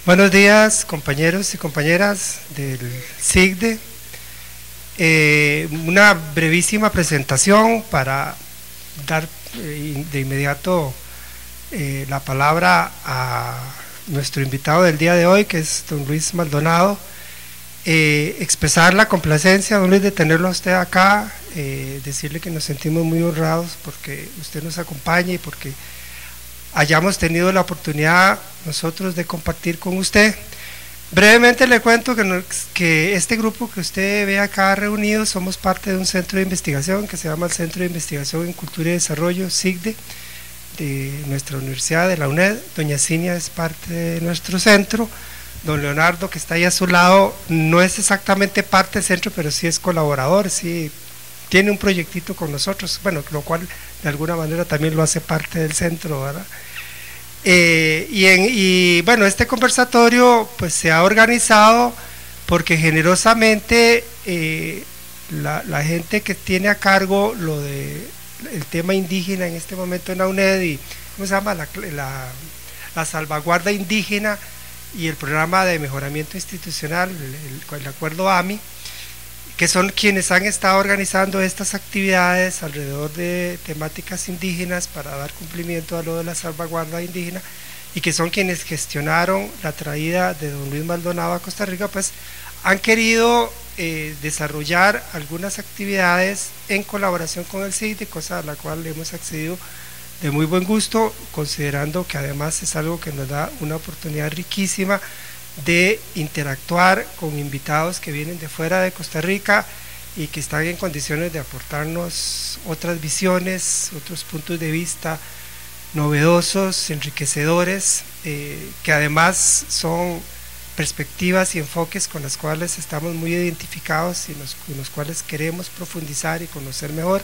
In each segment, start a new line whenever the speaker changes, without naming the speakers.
Buenos días, compañeros y compañeras del SIGDE. Una brevísima presentación para dar de inmediato la palabra a nuestro invitado del día de hoy, que es don Luis Maldonado. Expresar la complacencia, don Luis, de tenerlo a usted acá, decirle que nos sentimos muy honrados porque usted nos acompaña y porque hayamos tenido la oportunidad nosotros de compartir con usted. Brevemente le cuento que este grupo que usted ve acá reunido somos parte de un centro de investigación que se llama el Centro de Investigación en Cultura y Desarrollo, SIGDE, de nuestra universidad, de la UNED. Doña Cinia es parte de nuestro centro. Don Leonardo, que está ahí a su lado, no es exactamente parte del centro, pero sí es colaborador, sí tiene un proyectito con nosotros, bueno, lo cual de alguna manera también lo hace parte del centro, ¿verdad? Bueno, este conversatorio pues se ha organizado porque generosamente la gente que tiene a cargo lo de el tema indígena en este momento en la UNED y ¿cómo se llama? La salvaguarda indígena y el programa de mejoramiento institucional, el acuerdo AMI, que son quienes han estado organizando estas actividades alrededor de temáticas indígenas para dar cumplimiento a lo de la salvaguarda indígena, y que son quienes gestionaron la traída de don Luis Maldonado a Costa Rica, pues han querido desarrollar algunas actividades en colaboración con el CIDE, cosa a la cual hemos accedido de muy buen gusto, considerando que además es algo que nos da una oportunidad riquísima de interactuar con invitados que vienen de fuera de Costa Rica y que están en condiciones de aportarnos otras visiones, otros puntos de vista novedosos, enriquecedores, que además son perspectivas y enfoques con los cuales estamos muy identificados y con los cuales queremos profundizar y conocer mejor.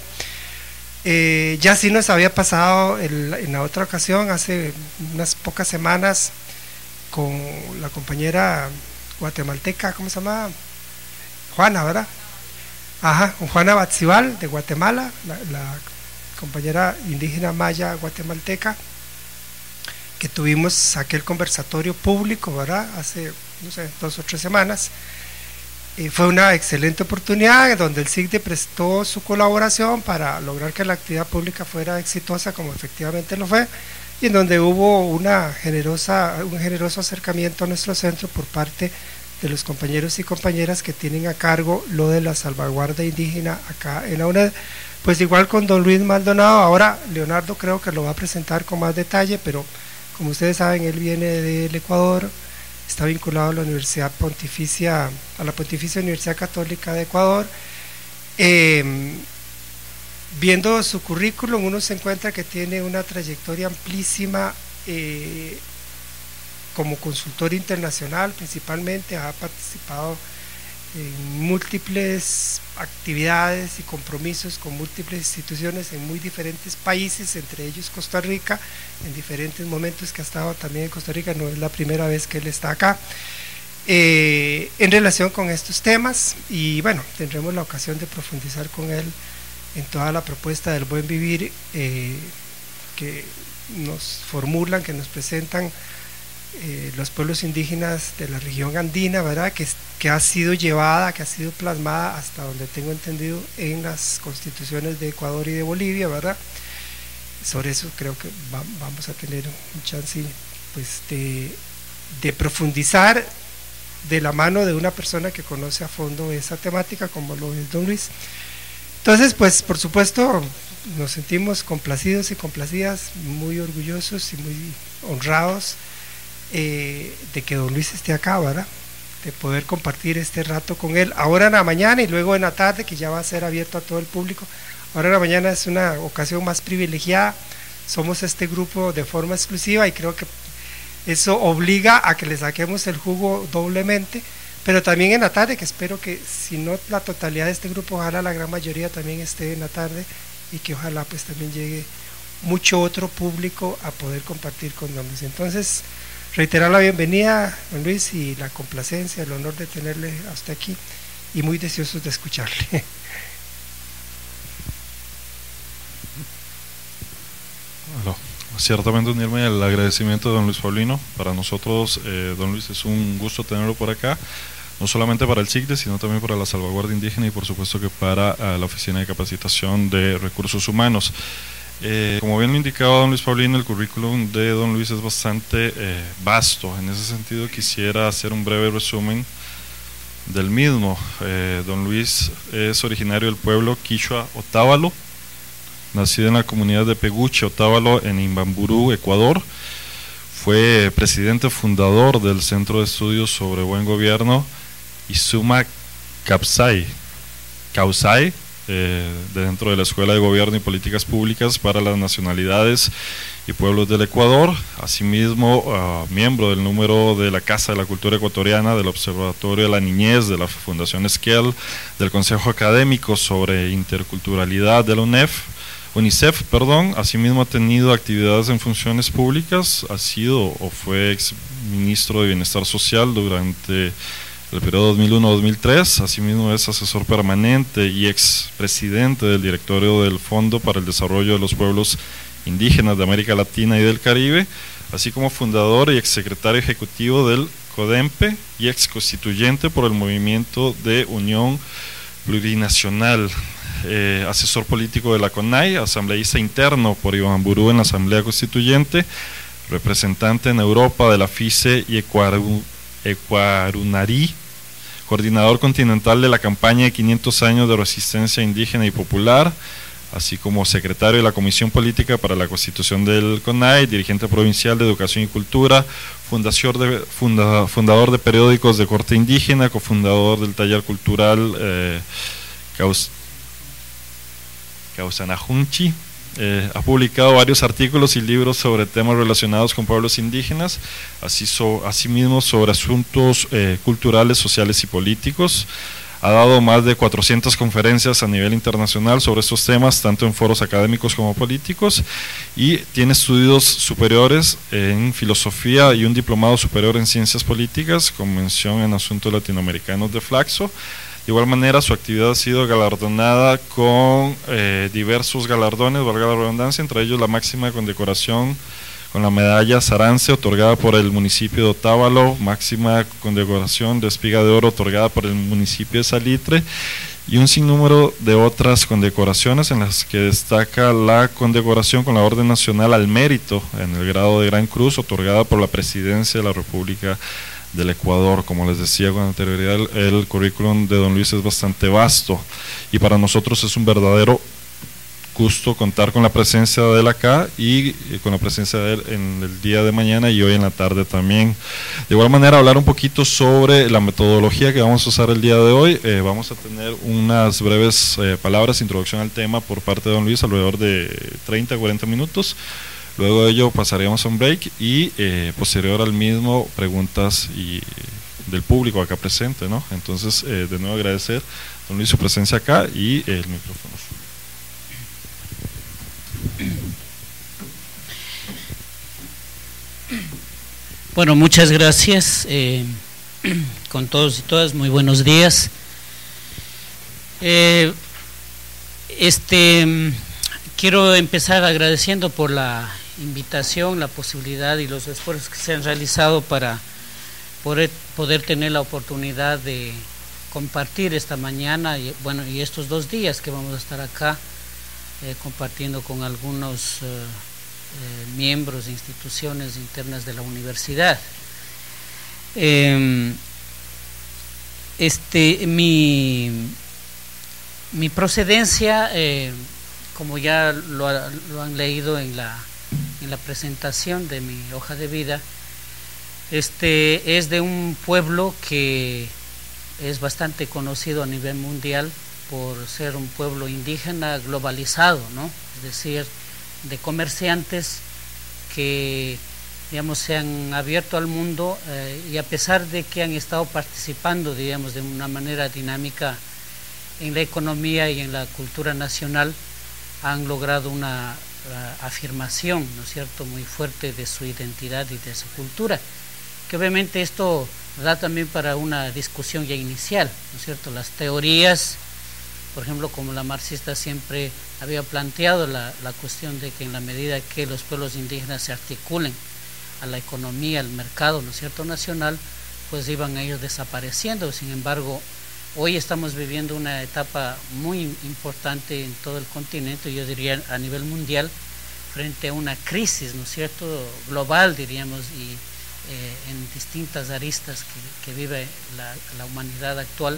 Ya sí nos había pasado en la otra ocasión, hace unas pocas semanas, con la compañera guatemalteca, ¿cómo se llama? Juana, ¿verdad? Ajá, con Juana Batzibal de Guatemala, la compañera indígena maya guatemalteca, que tuvimos aquel conversatorio público, ¿verdad? Hace, no sé, 2 o 3 semanas. Fue una excelente oportunidad donde el SIGDE prestó su colaboración para lograr que la actividad pública fuera exitosa, como efectivamente lo fue, y en donde hubo un generoso acercamiento a nuestro centro por parte de los compañeros y compañeras que tienen a cargo lo de la salvaguarda indígena acá en la UNED. Pues igual con don Luis Maldonado, ahora Leonardo creo que lo va a presentar con más detalle, pero como ustedes saben, él viene del Ecuador, está vinculado a la Universidad Pontificia, a la Pontificia Universidad Católica de Ecuador. Viendo su currículum, uno se encuentra que tiene una trayectoria amplísima como consultor internacional, principalmente ha participado en múltiples actividades y compromisos con múltiples instituciones en muy diferentes países, entre ellos Costa Rica, en diferentes momentos que ha estado también en Costa Rica, no es la primera vez que él está acá, en relación con estos temas, y bueno, tendremos la ocasión de profundizar con él en toda la propuesta del buen vivir que nos formulan, que nos presentan los pueblos indígenas de la región andina, ¿verdad? Que ha sido llevada, que ha sido plasmada hasta donde tengo entendido en las constituciones de Ecuador y de Bolivia, ¿verdad? Sobre eso creo que vamos a tener un chance pues, de profundizar de la mano de una persona que conoce a fondo esa temática, como lo es don Luis. Entonces, pues por supuesto nos sentimos complacidos y complacidas, muy orgullosos y muy honrados de que don Luis esté acá, ¿verdad? De poder compartir este rato con él, ahora en la mañana y luego en la tarde, que ya va a ser abierto a todo el público. Ahora en la mañana es una ocasión más privilegiada, somos este grupo de forma exclusiva y creo que eso obliga a que le saquemos el jugo doblemente, pero también en la tarde, que espero que si no la totalidad de este grupo, ojalá la gran mayoría también esté en la tarde y que ojalá pues también llegue mucho otro público a poder compartir con don Luis. Entonces, reiterar la bienvenida, don Luis, y la complacencia, el honor de tenerle a usted aquí y muy deseosos de escucharle.
Aló, ciertamente unirme al agradecimiento de don Luis Paulino. Para nosotros, don Luis, es un gusto tenerlo por acá, no solamente para el CICDE, sino también para la salvaguardia indígena y por supuesto que para la Oficina de Capacitación de Recursos Humanos. Como bien lo indicaba don Luis Paulino, el currículum de don Luis es bastante vasto. En ese sentido quisiera hacer un breve resumen del mismo. Don Luis es originario del pueblo Quichua Otavalo, nacido en la comunidad de Peguche, Otavalo, en Imbaburu, Ecuador. Fue presidente fundador del Centro de Estudios sobre Buen Gobierno Isuma Causay, dentro de la Escuela de Gobierno y Políticas Públicas para las Nacionalidades y Pueblos del Ecuador. Asimismo, miembro del número de la Casa de la Cultura Ecuatoriana, del Observatorio de la Niñez, de la Fundación Esquel, del Consejo Académico sobre Interculturalidad de la UNICEF. Asimismo ha tenido actividades en funciones públicas, ha sido o fue ex ministro de Bienestar Social durante el periodo 2001-2003, asimismo es asesor permanente y expresidente del directorio del Fondo para el Desarrollo de los Pueblos Indígenas de América Latina y del Caribe, así como fundador y exsecretario ejecutivo del CODEMPE y exconstituyente por el Movimiento de Unión Plurinacional, asesor político de la CONAI, asambleísta interno por Imbaburu en la Asamblea Constituyente, representante en Europa de la FICE y Ecuarunarí, coordinador continental de la campaña de 500 años de resistencia indígena y popular, así como secretario de la Comisión Política para la Constitución del CONAI, dirigente provincial de Educación y Cultura, fundador de periódicos de corte indígena, cofundador del taller cultural Causanajunchi. Ha publicado varios artículos y libros sobre temas relacionados con pueblos indígenas, asimismo sobre asuntos culturales, sociales y políticos. Ha dado más de 400 conferencias a nivel internacional sobre estos temas, tanto en foros académicos como políticos, y tiene estudios superiores en filosofía y un diplomado superior en ciencias políticas, con mención en asuntos latinoamericanos de Flaxo. De igual manera, su actividad ha sido galardonada con diversos galardones, valga la redundancia, entre ellos la máxima condecoración con la medalla Sarance, otorgada por el municipio de Otavalo, máxima condecoración de Espiga de Oro, otorgada por el municipio de Salitre, y un sinnúmero de otras condecoraciones, en las que destaca la condecoración con la Orden Nacional al Mérito en el grado de Gran Cruz, otorgada por la Presidencia de la República del Ecuador. Como les decía con anterioridad, el currículum de don Luis es bastante vasto y para nosotros es un verdadero gusto contar con la presencia de él acá y con la presencia de él en el día de mañana y hoy en la tarde también. De igual manera, hablar un poquito sobre la metodología que vamos a usar el día de hoy. Vamos a tener unas breves palabras de introducción al tema por parte de don Luis, alrededor de 30 a 40 minutos. Luego de ello pasaremos a un break y posterior al mismo preguntas del público acá presente, ¿no? Entonces, de nuevo agradecer, don Luis, su presencia acá y el micrófono.
Bueno, muchas gracias con todos y todas, muy buenos días. Quiero empezar agradeciendo por la invitación, la posibilidad y los esfuerzos que se han realizado para poder tener la oportunidad de compartir esta mañana y estos 2 días que vamos a estar acá compartiendo con algunos miembros de instituciones internas de la universidad. Mi procedencia, como ya lo han leído en la presentación de mi hoja de vida, es de un pueblo que es bastante conocido a nivel mundial por ser un pueblo indígena globalizado, ¿no? Es decir, de comerciantes que, digamos, se han abierto al mundo y a pesar de que han estado participando, digamos, de una manera dinámica en la economía y en la cultura nacional, han logrado una afirmación, ¿no es cierto?, muy fuerte de su identidad y de su cultura, que obviamente esto da también para una discusión ya inicial, ¿no es cierto? Las teorías por ejemplo, como la marxista siempre había planteado la cuestión de que en la medida que los pueblos indígenas se articulen a la economía, al mercado, ¿no es cierto?, nacional, pues iban ellos desapareciendo. Sin embargo, hoy estamos viviendo una etapa muy importante en todo el continente, yo diría a nivel mundial, frente a una crisis, ¿no es cierto?, global, diríamos, y en distintas aristas que vive la humanidad actual.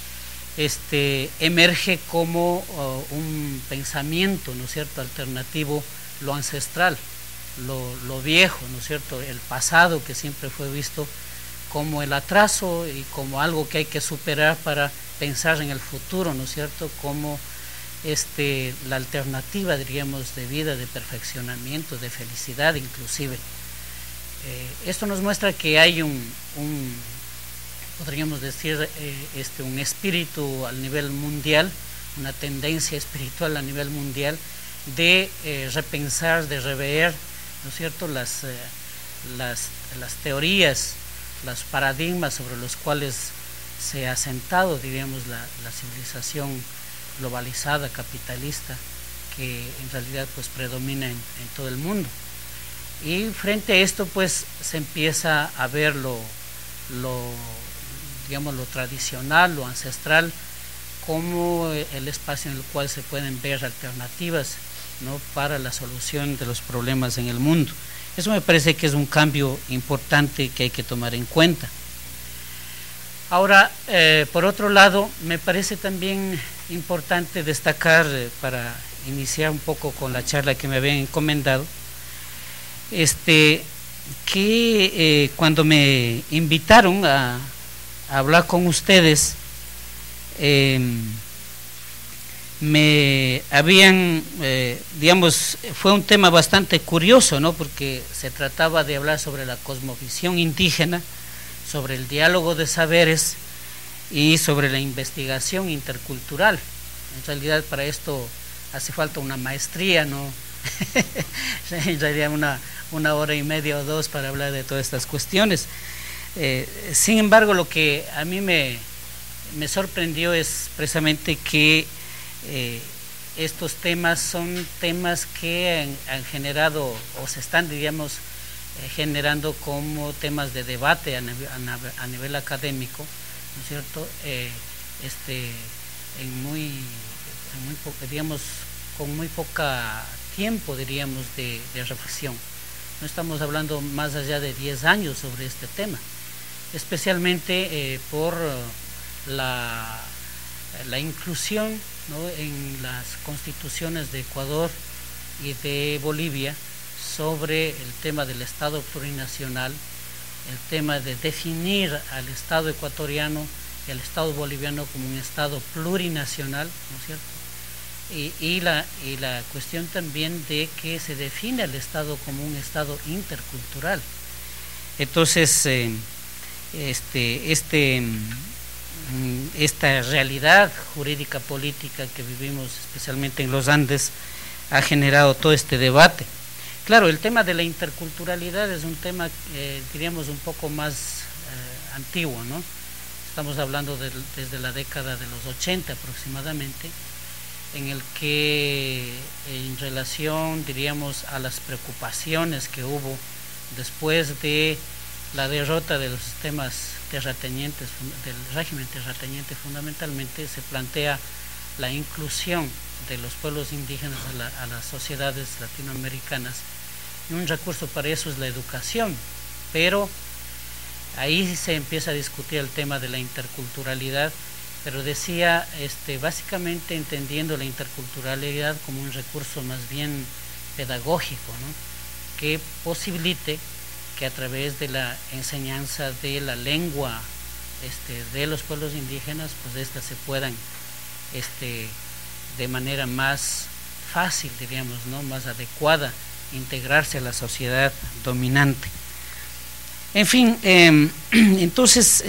Emerge como un pensamiento, ¿no es cierto?, alternativo, lo ancestral, lo viejo, ¿no es cierto?, el pasado que siempre fue visto como el atraso y como algo que hay que superar para pensar en el futuro, ¿no es cierto?, como la alternativa, diríamos, de vida, de perfeccionamiento, de felicidad inclusive. Esto nos muestra que hay podríamos decir, un espíritu al nivel mundial, una tendencia espiritual a nivel mundial de repensar, de rever, ¿no es cierto?, las teorías, los paradigmas sobre los cuales se ha asentado, diríamos, la civilización globalizada, capitalista, que en realidad pues predomina en todo el mundo. Y frente a esto pues se empieza a ver digamos, lo tradicional, lo ancestral, como el espacio en el cual se pueden ver alternativas, ¿no?, para la solución de los problemas en el mundo. Eso me parece que es un cambio importante que hay que tomar en cuenta. Ahora, por otro lado, me parece también importante destacar, para iniciar un poco con la charla que me habían encomendado, que cuando me invitaron a hablar con ustedes, me habían, digamos, fue un tema bastante curioso, ¿no?, porque se trataba de hablar sobre la cosmovisión indígena, sobre el diálogo de saberes y sobre la investigación intercultural. En realidad para esto hace falta una maestría, ¿no? En realidad una hora y media o dos para hablar de todas estas cuestiones. Sin embargo, lo que a mí me sorprendió es precisamente que estos temas son temas que han generado o se están, diríamos, generando como temas de debate a nivel académico, ¿no es cierto?, digamos, con muy poca tiempo, diríamos, de reflexión. No estamos hablando más allá de 10 años sobre este tema, especialmente por la inclusión, ¿no?, en las constituciones de Ecuador y de Bolivia sobre el tema del Estado plurinacional, el tema de definir al Estado ecuatoriano y al Estado boliviano como un Estado plurinacional, ¿no es cierto?, y la cuestión también de que se define al Estado como un Estado intercultural. Entonces, esta realidad jurídica política que vivimos especialmente en los Andes ha generado todo este debate. Claro, el tema de la interculturalidad es un tema, diríamos, un poco más antiguo, ¿no? Estamos hablando desde la década de los 80 aproximadamente, en el que en relación, diríamos, a las preocupaciones que hubo después de la derrota de los sistemas terratenientes, del régimen terrateniente, fundamentalmente se plantea la inclusión de los pueblos indígenas a las sociedades latinoamericanas, y un recurso para eso es la educación, pero ahí se empieza a discutir el tema de la interculturalidad, pero decía, básicamente entendiendo la interculturalidad como un recurso más bien pedagógico, ¿no?, que posibilite que a través de la enseñanza de la lengua de los pueblos indígenas, pues estas se puedan de manera más fácil, diríamos, ¿no?, más adecuada, integrarse a la sociedad dominante. En fin, entonces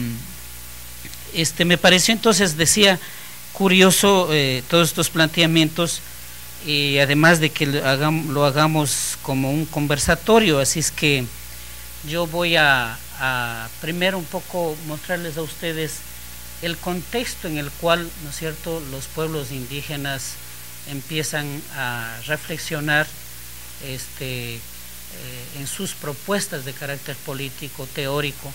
me pareció, entonces decía, curioso todos estos planteamientos, y además de que lo hagamos como un conversatorio. Así es que yo voy a primero un poco mostrarles a ustedes el contexto en el cual, ¿no es cierto?, los pueblos indígenas empiezan a reflexionar en sus propuestas de carácter político, teórico,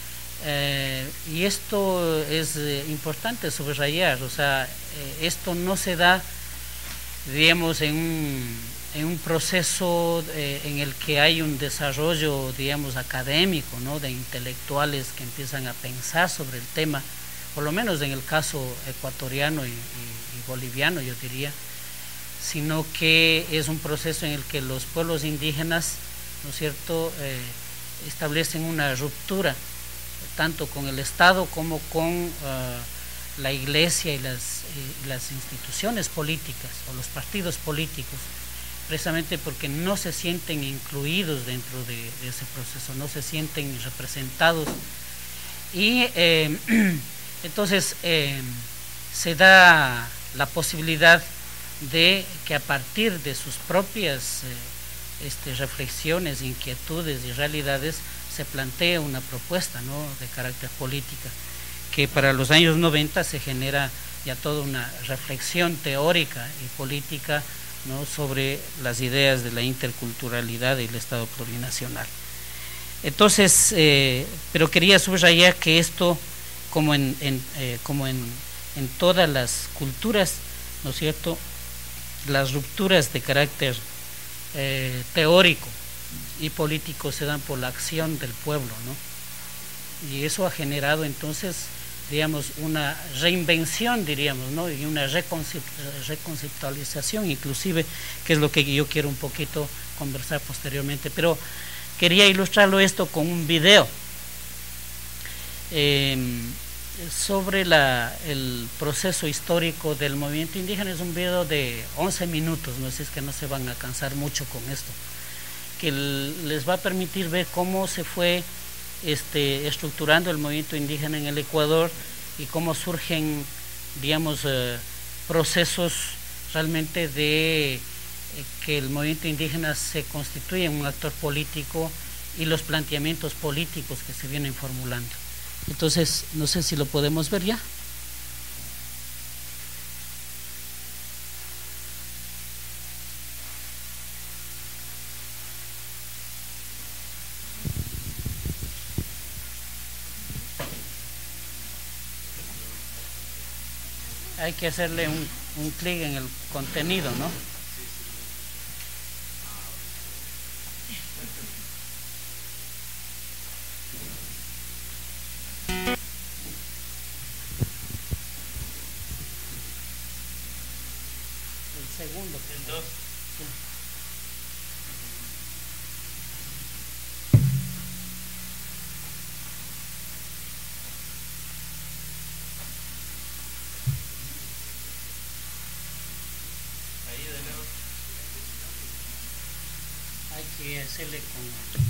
y esto es importante subrayar. O sea, esto no se da, digamos, en un proceso en el que hay un desarrollo, digamos, académico, ¿no?, de intelectuales que empiezan a pensar sobre el tema, por lo menos en el caso ecuatoriano y boliviano, yo diría, sino que es un proceso en el que los pueblos indígenas, ¿no es cierto?, establecen una ruptura tanto con el Estado como con la Iglesia y las instituciones políticas o los partidos políticos, precisamente porque no se sienten incluidos dentro de ese proceso, no se sienten representados, y entonces se da la posibilidad de que a partir de sus propias reflexiones, inquietudes y realidades se plantea una propuesta, ¿no?, de carácter política, que para los años 90 se genera ya toda una reflexión teórica y política, ¿no?, sobre las ideas de la interculturalidad y el Estado plurinacional. Entonces, pero quería subrayar que esto, como en todas las culturas, ¿no es cierto?, las rupturas de carácter teórico y político se dan por la acción del pueblo, ¿no? Y eso ha generado entonces, digamos, una reinvención, diríamos, ¿no?, y una reconceptualización inclusive, que es lo que yo quiero un poquito conversar posteriormente. Pero quería ilustrarlo esto con un video sobre el proceso histórico del movimiento indígena. Es un video de 11 minutos, no sé si es que no se van a cansar mucho con esto, que les va a permitir ver cómo se fue estructurando el movimiento indígena en el Ecuador y cómo surgen, digamos, procesos realmente de que el movimiento indígena se constituye en un actor político y los planteamientos políticos que se vienen formulando. Entonces, no sé si lo podemos ver ya. Hay que hacerle un clic en el contenido, ¿no? El segundo. El 2. Sí. Hay que hacerle con...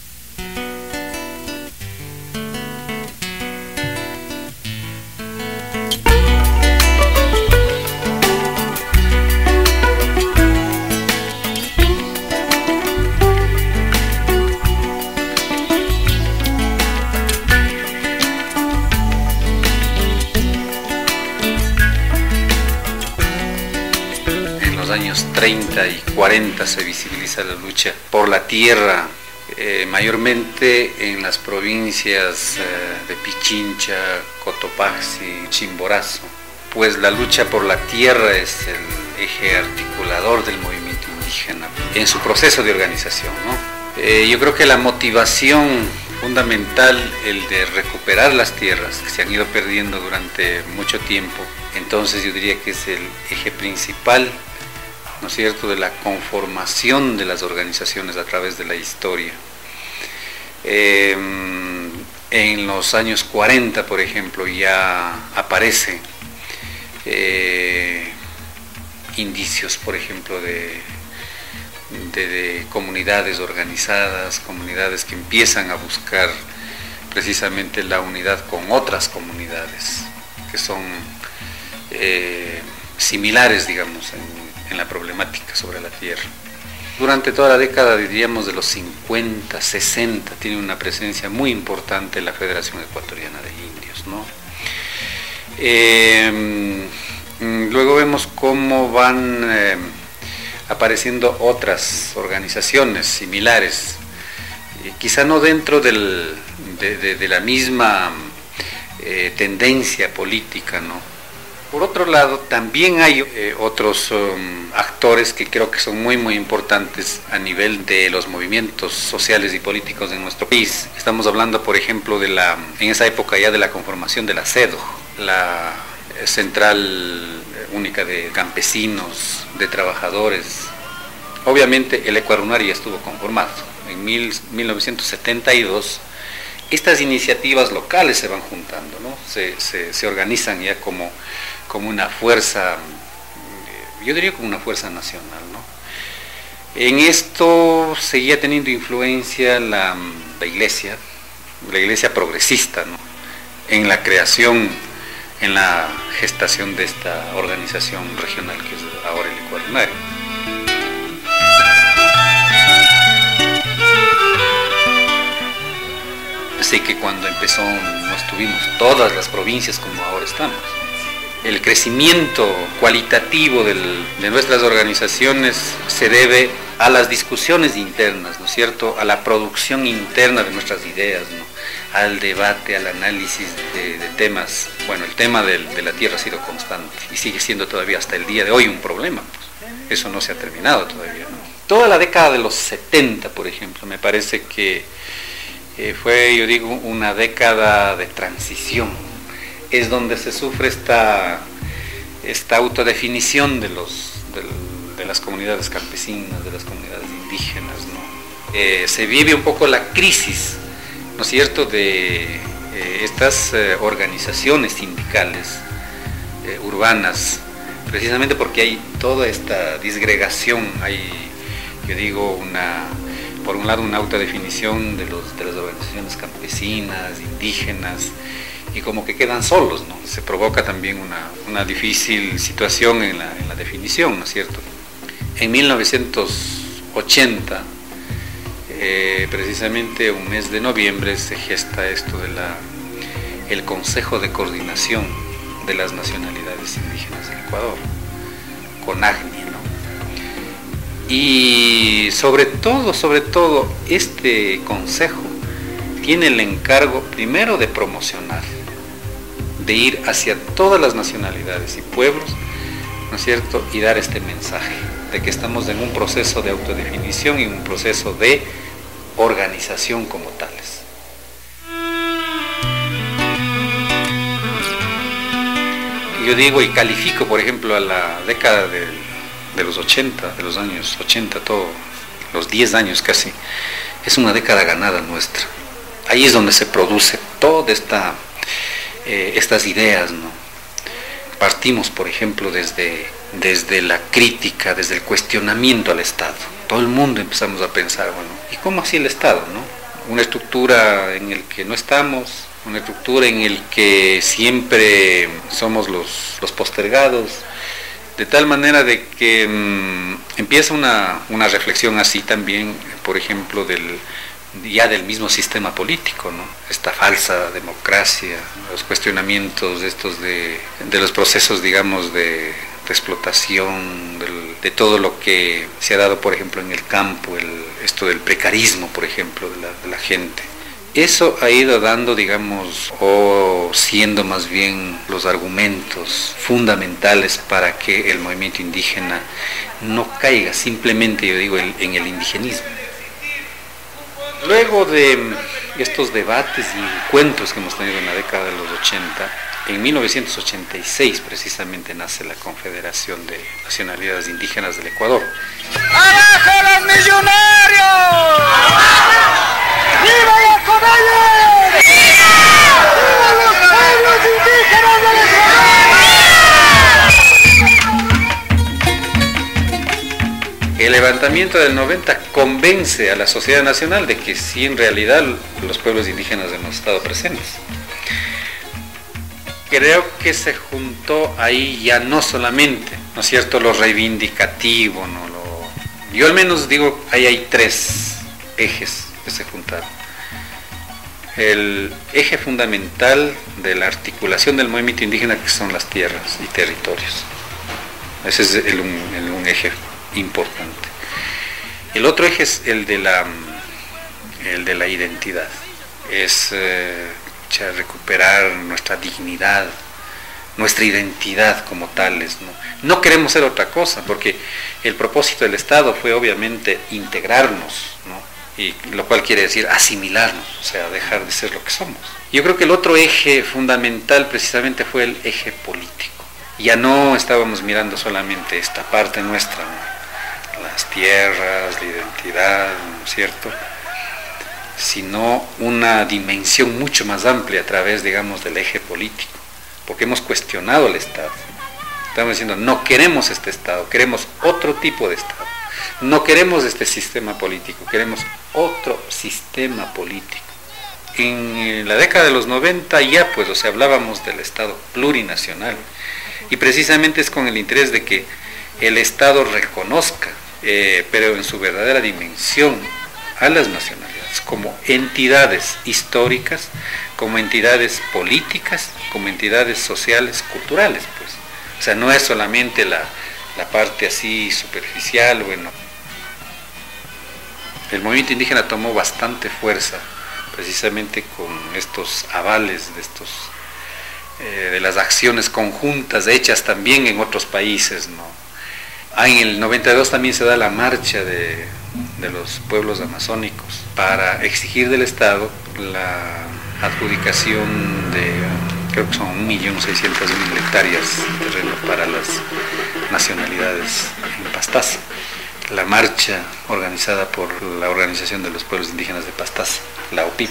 años 30 y 40 se visibiliza la lucha por la tierra, mayormente en las provincias de Pichincha, Cotopaxi, Chimborazo. Pues la lucha por la tierra es el eje articulador del movimiento indígena en su proceso de organización, ¿no? Yo creo que la motivación fundamental, el de recuperar las tierras que se han ido perdiendo durante mucho tiempo, entonces yo diría que es el eje principal, ¿no es cierto?, de la conformación de las organizaciones a través de la historia. En los años 40, por ejemplo, ya aparece indicios, por ejemplo, de comunidades organizadas, comunidades que empiezan a buscar precisamente la unidad con otras comunidades que son similares, digamos, en la problemática sobre la tierra. Durante toda la década, diríamos, de los 50, 60, tiene una presencia muy importante la Federación Ecuatoriana de Indios, ¿no? Luego vemos cómo van apareciendo otras organizaciones similares, quizá no dentro de la misma tendencia política, ¿no? Por otro lado, también hay otros actores que creo que son muy importantes a nivel de los movimientos sociales y políticos de nuestro país. Estamos hablando, por ejemplo, en esa época ya de la conformación de la CEDO, la Central Única de Campesinos, de Trabajadores. Obviamente el Ecuador ya estuvo conformado. En 1972 estas iniciativas locales se van juntando, ¿no? Se organizan ya como una fuerza, yo diría como una fuerza nacional, ¿no? En esto seguía teniendo influencia la iglesia progresista, ¿no? En la creación, en la gestación de esta organización regional que es ahora el Ecuador. Así que cuando empezó no estuvimos todas las provincias como ahora estamos. El crecimiento cualitativo de nuestras organizaciones se debe a las discusiones internas, ¿no es cierto?, a la producción interna de nuestras ideas, ¿no?, al debate, al análisis de temas. Bueno, el tema de la tierra ha sido constante y sigue siendo todavía hasta el día de hoy un problema, pues. Eso no se ha terminado todavía, ¿no? Toda la década de los 70, por ejemplo, me parece que fue, yo digo, una década de transición. Es donde se sufre esta autodefinición de las comunidades campesinas, de las comunidades indígenas, ¿no? Se vive un poco la crisis, ¿no es cierto?, de estas organizaciones sindicales urbanas, precisamente porque hay toda esta disgregación, hay, yo digo, por un lado una autodefinición de las organizaciones campesinas, indígenas, y como que quedan solos, ¿no? Se provoca también una difícil situación en la definición, ¿no es cierto? En 1980, precisamente un mes de noviembre, se gesta esto el Consejo de Coordinación de las Nacionalidades Indígenas del Ecuador, CONAGNI, ¿no? Y sobre todo, este consejo tiene el encargo primero de promocionar, de ir hacia todas las nacionalidades y pueblos, ¿no es cierto?, y dar este mensaje de que estamos en un proceso de autodefinición y un proceso de organización como tales. Yo digo y califico, por ejemplo, a la década de los 80, de los años 80, todos los 10 años casi, es una década ganada nuestra. Ahí es donde se produce toda estas ideas, ¿no? Partimos, por ejemplo, desde la crítica, desde el cuestionamiento al Estado. Todo el mundo empezamos a pensar, bueno, ¿y cómo así el Estado, no? Una estructura en el que no estamos, una estructura en el que siempre somos los postergados, de tal manera de que empieza una reflexión así también, por ejemplo, del mismo sistema político, ¿no? Esta falsa democracia, los cuestionamientos de los procesos, digamos, de explotación, de todo lo que se ha dado, por ejemplo, en el campo, esto del precarismo, por ejemplo, de la gente. Eso ha ido dando, digamos, o siendo más bien los argumentos fundamentales para que el movimiento indígena no caiga simplemente, yo digo, en el indigenismo. Luego de estos debates y encuentros que hemos tenido en la década de los 80, en 1986 precisamente nace la Confederación de Nacionalidades Indígenas del Ecuador.
¡Abajo los millonarios! ¡Viva Yacobaye! ¡Viva los pueblos indígenas del Ecuador!
El levantamiento del 90 convence a la sociedad nacional de que sí, en realidad los pueblos indígenas hemos estado presentes. Creo que se juntó ahí ya no solamente, ¿no es cierto?, lo reivindicativo, ¿no? Yo al menos digo, ahí hay 3 ejes que se juntaron. el eje fundamental de la articulación del movimiento indígena, que son las tierras y territorios. Ese es un eje importante. El otro eje es el de la identidad. Es recuperar nuestra dignidad, nuestra identidad como tales, ¿no? No queremos ser otra cosa, porque el propósito del Estado fue obviamente integrarnos, ¿no? Y lo cual quiere decir asimilarnos, o sea, dejar de ser lo que somos. Yo creo que el otro eje fundamental precisamente fue el eje político. Ya no estábamos mirando solamente esta parte nuestra, ¿no? Las tierras, la identidad, ¿no es cierto?, sino una dimensión mucho más amplia a través, digamos, del eje político, porque hemos cuestionado el Estado. Estamos diciendo, no queremos este Estado, queremos otro tipo de Estado. No queremos este sistema político, queremos otro sistema político. En la década de los 90 ya, pues, o sea, hablábamos del Estado plurinacional, y precisamente es con el interés de que el Estado reconozca, pero en su verdadera dimensión, a las nacionalidades como entidades históricas, como entidades políticas, como entidades sociales, culturales, pues. O sea, no es solamente la parte así superficial, bueno. El movimiento indígena tomó bastante fuerza, precisamente con estos avales de las acciones conjuntas hechas también en otros países, ¿no? En el 92 también se da la marcha de los pueblos amazónicos para exigir del Estado la adjudicación de, creo que son 1.600.000 hectáreas de terreno para las nacionalidades en Pastaza. La marcha organizada por la Organización de los Pueblos Indígenas de Pastaza, la OPIP.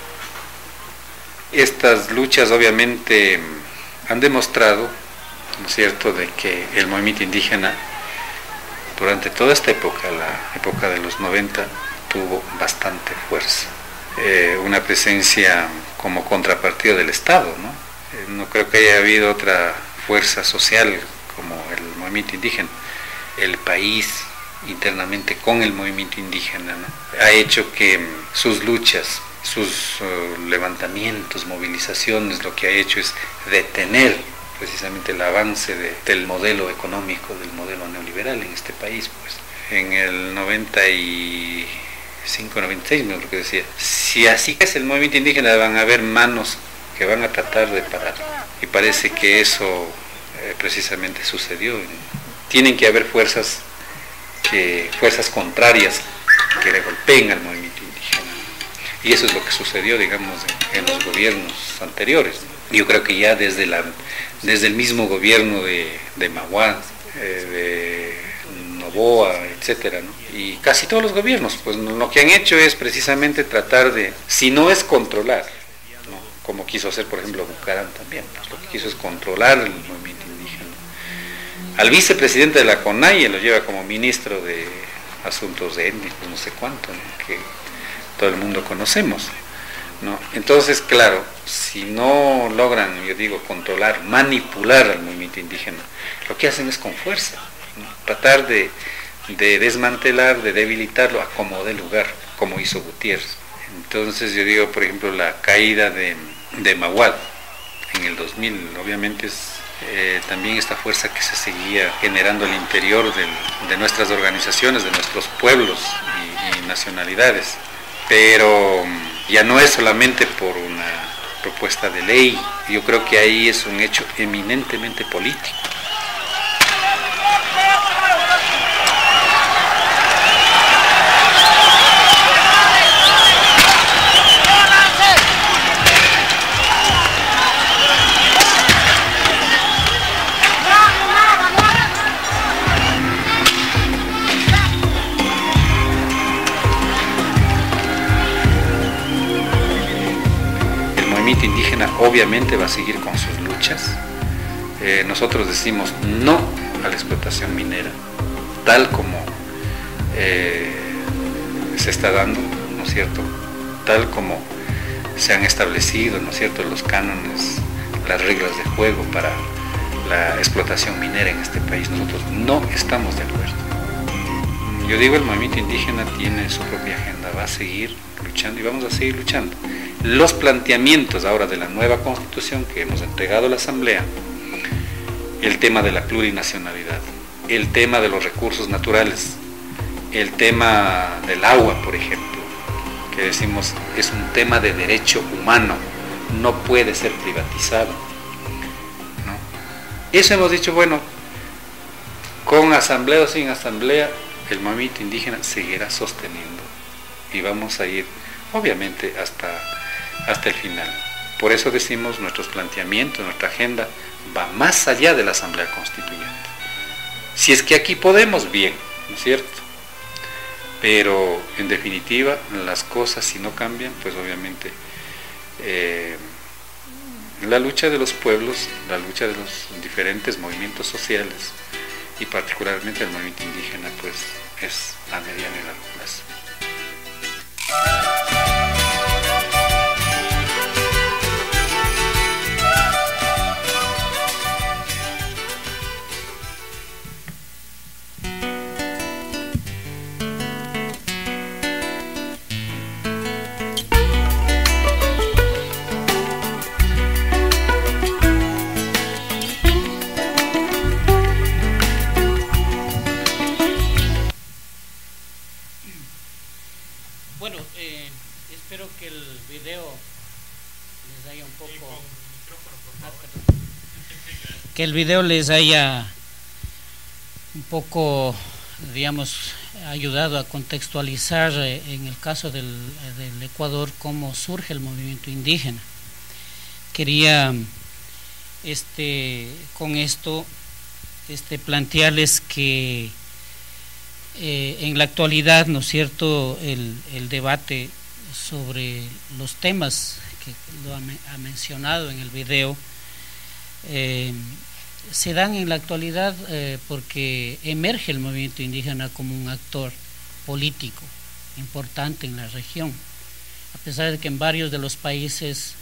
Estas luchas obviamente han demostrado, ¿no es cierto?, de que el movimiento indígena durante toda esta época, la época de los 90, tuvo bastante fuerza. Una presencia como contrapartida del Estado, ¿no? No creo que haya habido otra fuerza social como el movimiento indígena. El país internamente con el movimiento indígena, ¿no?, ha hecho que sus luchas, sus levantamientos, movilizaciones, lo que ha hecho es detener precisamente el avance del modelo económico, del modelo neoliberal en este país, pues. En el 95, 96, me lo que decía, si así es el movimiento indígena, van a haber manos que van a tratar de parar. Y parece que eso precisamente sucedió. Tienen que haber fuerzas contrarias que le golpeen al movimiento indígena. Y eso es lo que sucedió, digamos, en los gobiernos anteriores. Yo creo que ya desde el mismo gobierno de Maguad, de Noboa, etcétera, ¿no?, y casi todos los gobiernos, pues lo que han hecho es precisamente tratar de, si no es controlar, ¿no?, como quiso hacer, por ejemplo, Bucaram también, pues lo que quiso es controlar el movimiento indígena. Al vicepresidente de la CONAIE lo lleva como ministro de Asuntos Étnicos, no sé cuánto, ¿no?, que todo el mundo conocemos, ¿no? Entonces, claro, si no logran, yo digo, controlar, manipular al movimiento indígena, lo que hacen es con fuerza, ¿no?, tratar de desmantelar, de debilitarlo a como dé lugar, como hizo Gutiérrez. Entonces yo digo, por ejemplo, la caída de Maguad en el 2000, obviamente es también esta fuerza que se seguía generando al interior de nuestras organizaciones, de nuestros pueblos y nacionalidades. Pero ya no es solamente por una propuesta de ley, yo creo que ahí es un hecho eminentemente político. Indígena obviamente va a seguir con sus luchas. Nosotros decimos no a la explotación minera, tal como se está dando, ¿no es cierto?, tal como se han establecido, ¿no es cierto?, los cánones, las reglas de juego para la explotación minera en este país. Nosotros no estamos de acuerdo. Yo digo, el movimiento indígena tiene su propia agenda, va a seguir luchando y vamos a seguir luchando. Los planteamientos ahora de la nueva Constitución que hemos entregado a la Asamblea, el tema de la plurinacionalidad, el tema de los recursos naturales, el tema del agua, por ejemplo, que decimos es un tema de derecho humano, no puede ser privatizado, ¿no? Eso hemos dicho, bueno, con asamblea o sin asamblea, el movimiento indígena seguirá sosteniendo y vamos a ir, obviamente, hasta el final. Por eso decimos, nuestros planteamientos, nuestra agenda va más allá de la Asamblea Constituyente. Si es que aquí podemos, bien, ¿no es cierto? Pero, en definitiva, las cosas si no cambian, pues obviamente la lucha de los pueblos, la lucha de los diferentes movimientos sociales y particularmente el movimiento indígena, pues es a mediano y largo plazo.
Bueno, espero que el video les haya un poco... que el video les haya un poco, digamos, ayudado a contextualizar en el caso del Ecuador cómo surge el movimiento indígena. Quería con esto plantearles que en la actualidad, ¿no es cierto?, el debate sobre los temas que lo ha mencionado en el video se dan en la actualidad porque emerge el movimiento indígena como un actor político importante en la región, a pesar de que en varios de los países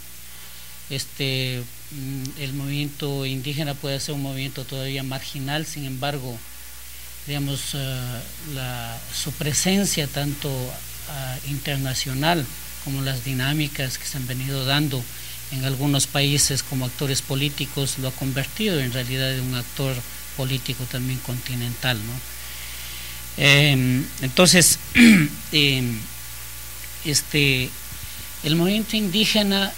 el movimiento indígena puede ser un movimiento todavía marginal. Sin embargo, digamos, su presencia tanto internacional como las dinámicas que se han venido dando en algunos países como actores políticos lo ha convertido en realidad en un actor político también continental, ¿no? Entonces, el movimiento indígena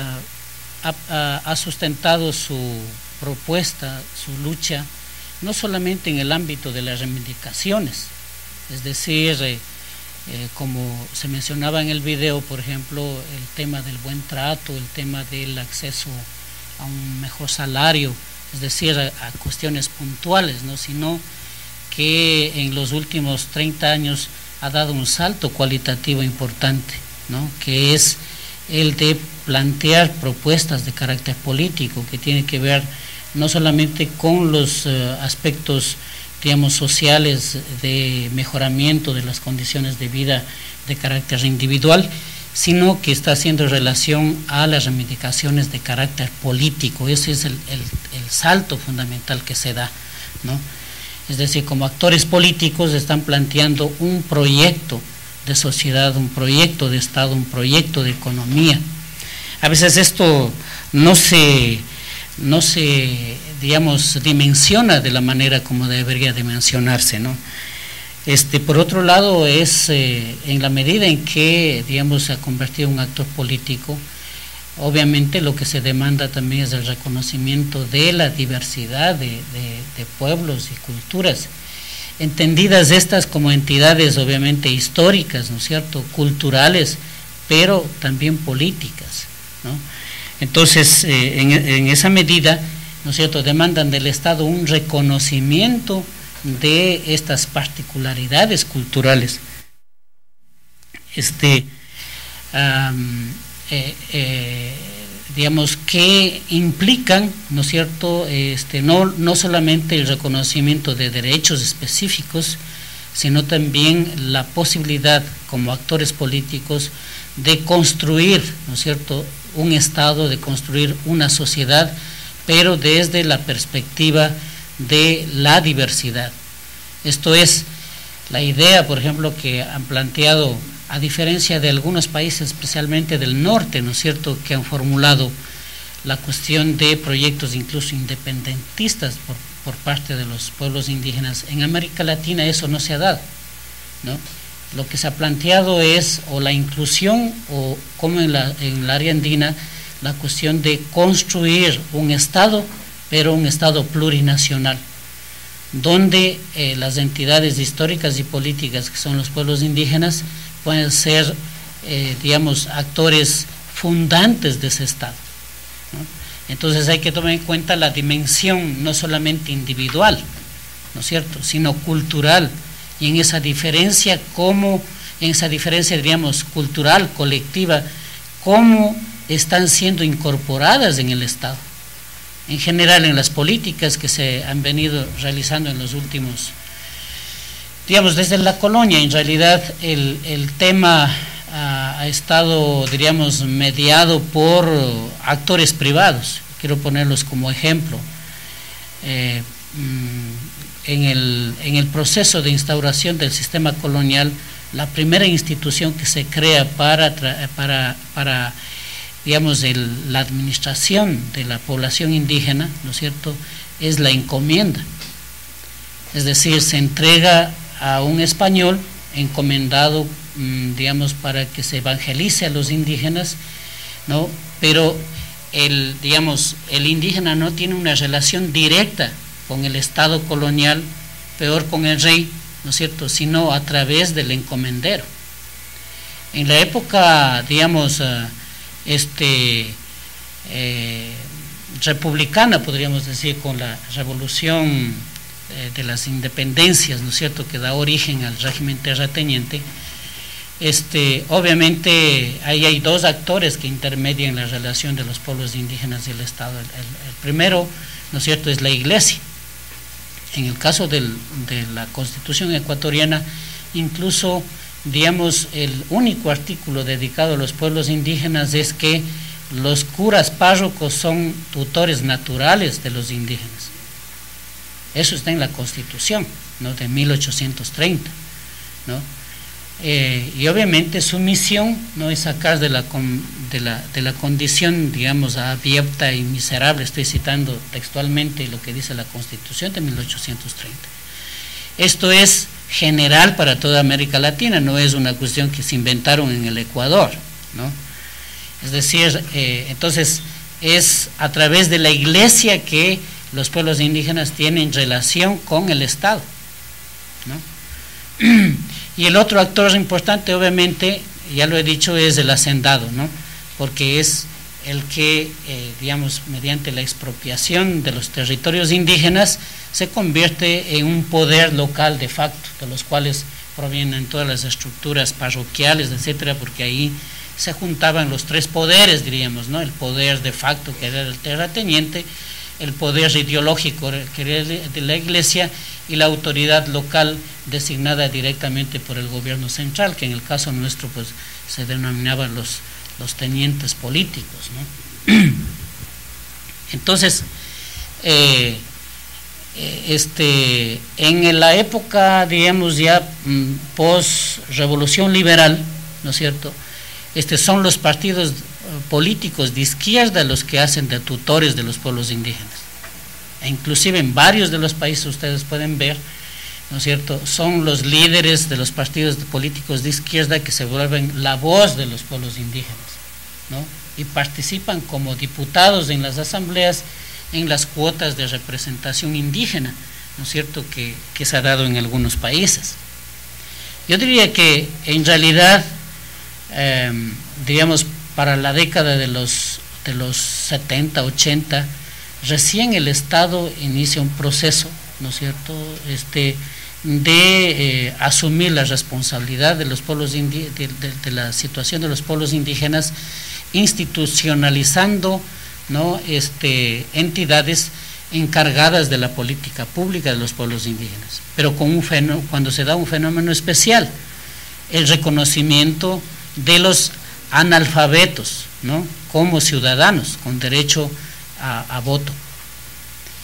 ha sustentado su propuesta, su lucha, no solamente en el ámbito de las reivindicaciones, es decir, como se mencionaba en el video, por ejemplo, el tema del buen trato, el tema del acceso a un mejor salario, es decir, a cuestiones puntuales, ¿no?, sino que en los últimos 30 años ha dado un salto cualitativo importante, ¿no?, que es el de plantear propuestas de carácter político que tiene que ver no solamente con los aspectos, digamos, sociales de mejoramiento de las condiciones de vida de carácter individual, sino que está haciendo relación a las reivindicaciones de carácter político. Ese es el salto fundamental que se da, ¿no? Es decir, como actores políticos están planteando un proyecto de sociedad, un proyecto de Estado, un proyecto de economía. A veces esto no se digamos, dimensiona de la manera como debería dimensionarse, ¿no? Por otro lado, es en la medida en que, digamos, se ha convertido en un actor político, obviamente lo que se demanda también es el reconocimiento de la diversidad de pueblos y culturas, entendidas estas como entidades obviamente históricas, ¿no es cierto?, culturales, pero también políticas, ¿no? Entonces, en esa medida, ¿no es cierto?, demandan del Estado un reconocimiento de estas particularidades culturales, digamos, que implican, ¿no es cierto?, no solamente el reconocimiento de derechos específicos, sino también la posibilidad como actores políticos de construir, ¿no es cierto?, un Estado, de construir una sociedad, pero desde la perspectiva de la diversidad. Esto es la idea, por ejemplo, que han planteado a diferencia de algunos países, especialmente del norte, ¿no es cierto?, que han formulado la cuestión de proyectos incluso independentistas por parte de los pueblos indígenas. En América Latina eso no se ha dado, ¿no? Lo que se ha planteado es o la inclusión, o como en el área andina, la cuestión de construir un Estado, pero un Estado plurinacional, donde las entidades históricas y políticas que son los pueblos indígenas pueden ser, digamos, actores fundantes de ese Estado, ¿no? Entonces hay que tomar en cuenta la dimensión no solamente individual, ¿no es cierto?, sino cultural, y en esa diferencia, diríamos, cultural, colectiva, cómo están siendo incorporadas en el Estado, en general en las políticas que se han venido realizando en los últimos, digamos, desde la colonia. En realidad el tema ha estado, diríamos, mediado por actores privados. Quiero ponerlos como ejemplo. En el proceso de instauración del sistema colonial, la primera institución que se crea para digamos, la administración de la población indígena, ¿no es cierto?, es la encomienda. Es decir, se entrega a un español encomendado, digamos, para que se evangelice a los indígenas, ¿no? Pero digamos, el indígena no tiene una relación directa con el Estado colonial, peor con el rey, ¿no es cierto?, sino a través del encomendero. En la época, digamos, republicana, podríamos decir, con la revolución de las independencias, ¿no es cierto?, que da origen al régimen terrateniente, obviamente ahí hay dos actores que intermedian la relación de los pueblos indígenas y el Estado. El primero, ¿no es cierto?, es la Iglesia. En el caso de la Constitución ecuatoriana, incluso, digamos, el único artículo dedicado a los pueblos indígenas es que los curas párrocos son tutores naturales de los indígenas. Eso está en la Constitución, ¿no?, de 1830, ¿no? Y obviamente su misión no es sacar de la condición, digamos, abierta y miserable. Estoy citando textualmente lo que dice la Constitución de 1830. Esto es general para toda América Latina, no es una cuestión que se inventaron en el Ecuador, ¿no? Es decir, entonces es a través de la Iglesia que los pueblos indígenas tienen relación con el Estado, ¿no? Y el otro actor importante, obviamente, ya lo he dicho, es el hacendado, ¿no?, porque es el que, digamos, mediante la expropiación de los territorios indígenas, se convierte en un poder local de facto, de los cuales provienen todas las estructuras parroquiales, etcétera, porque ahí se juntaban los tres poderes, diríamos, ¿no?, el poder de facto, que era el terrateniente, el poder ideológico, que era de la Iglesia, y la autoridad local designada directamente por el gobierno central, que en el caso nuestro pues se denominaban los tenientes políticos, ¿no? Entonces, en la época, digamos, ya post-revolución liberal, ¿no es cierto?, son los partidos políticos de izquierda los que hacen de tutores de los pueblos indígenas. E inclusive en varios de los países ustedes pueden ver, ¿no es cierto?, son los líderes de los partidos políticos de izquierda que se vuelven la voz de los pueblos indígenas, ¿no?, y participan como diputados en las asambleas en las cuotas de representación indígena, ¿no es cierto?, que se ha dado en algunos países. Yo diría que en realidad, digamos, para la década de los 70, 80, recién el Estado inicia un proceso, ¿no es cierto?, de asumir la responsabilidad de los pueblos de la situación de los pueblos indígenas, institucionalizando, ¿no?, entidades encargadas de la política pública de los pueblos indígenas, pero con cuando se da un fenómeno especial, el reconocimiento de los analfabetos, ¿no?, como ciudadanos con derecho a voto,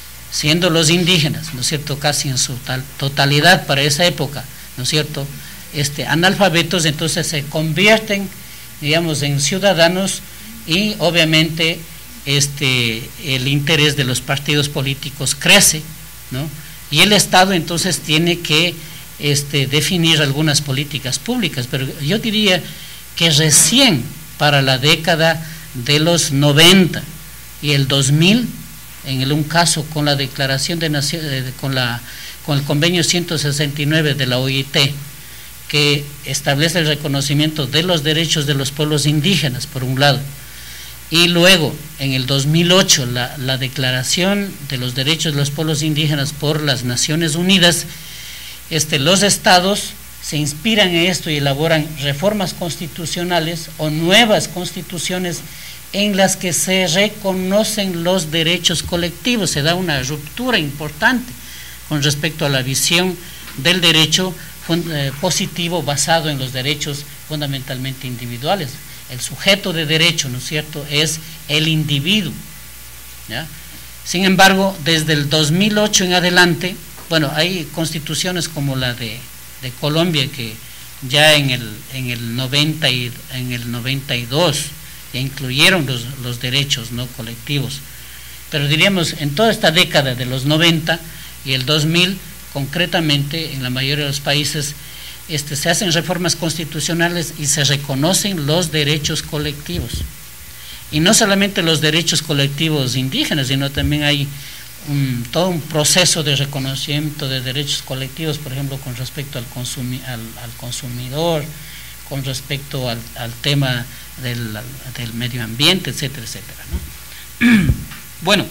siendo los indígenas, ¿no es cierto?, casi en su totalidad para esa época, ¿no es cierto?, analfabetos, entonces se convierten, digamos, en ciudadanos, y obviamente el interés de los partidos políticos crece, ¿no? Y el Estado entonces tiene que definir algunas políticas públicas, pero yo diría que recién para la década de los 90 y el 2000, en un caso con la Declaración de Naciones, con el Convenio 169 de la OIT, que establece el reconocimiento de los derechos de los pueblos indígenas, por un lado, y luego en el 2008 la Declaración de los Derechos de los Pueblos Indígenas por las Naciones Unidas, los estados se inspiran en esto y elaboran reformas constitucionales o nuevas constituciones en las que se reconocen los derechos colectivos. Se da una ruptura importante con respecto a la visión del derecho positivo basado en los derechos fundamentalmente individuales. El sujeto de derecho, ¿no es cierto?, es el individuo, ¿ya? Sin embargo, desde el 2008 en adelante, bueno, hay constituciones como la de Colombia, que ya en el 90 y en el 92 ya incluyeron los derechos no colectivos, pero diríamos en toda esta década de los 90 y el 2000, concretamente en la mayoría de los países se hacen reformas constitucionales y se reconocen los derechos colectivos, y no solamente los derechos colectivos indígenas, sino también hay todo un proceso de reconocimiento de derechos colectivos, por ejemplo, con respecto al consumidor, con respecto al tema del medio ambiente, etcétera, etcétera, ¿no? Bueno,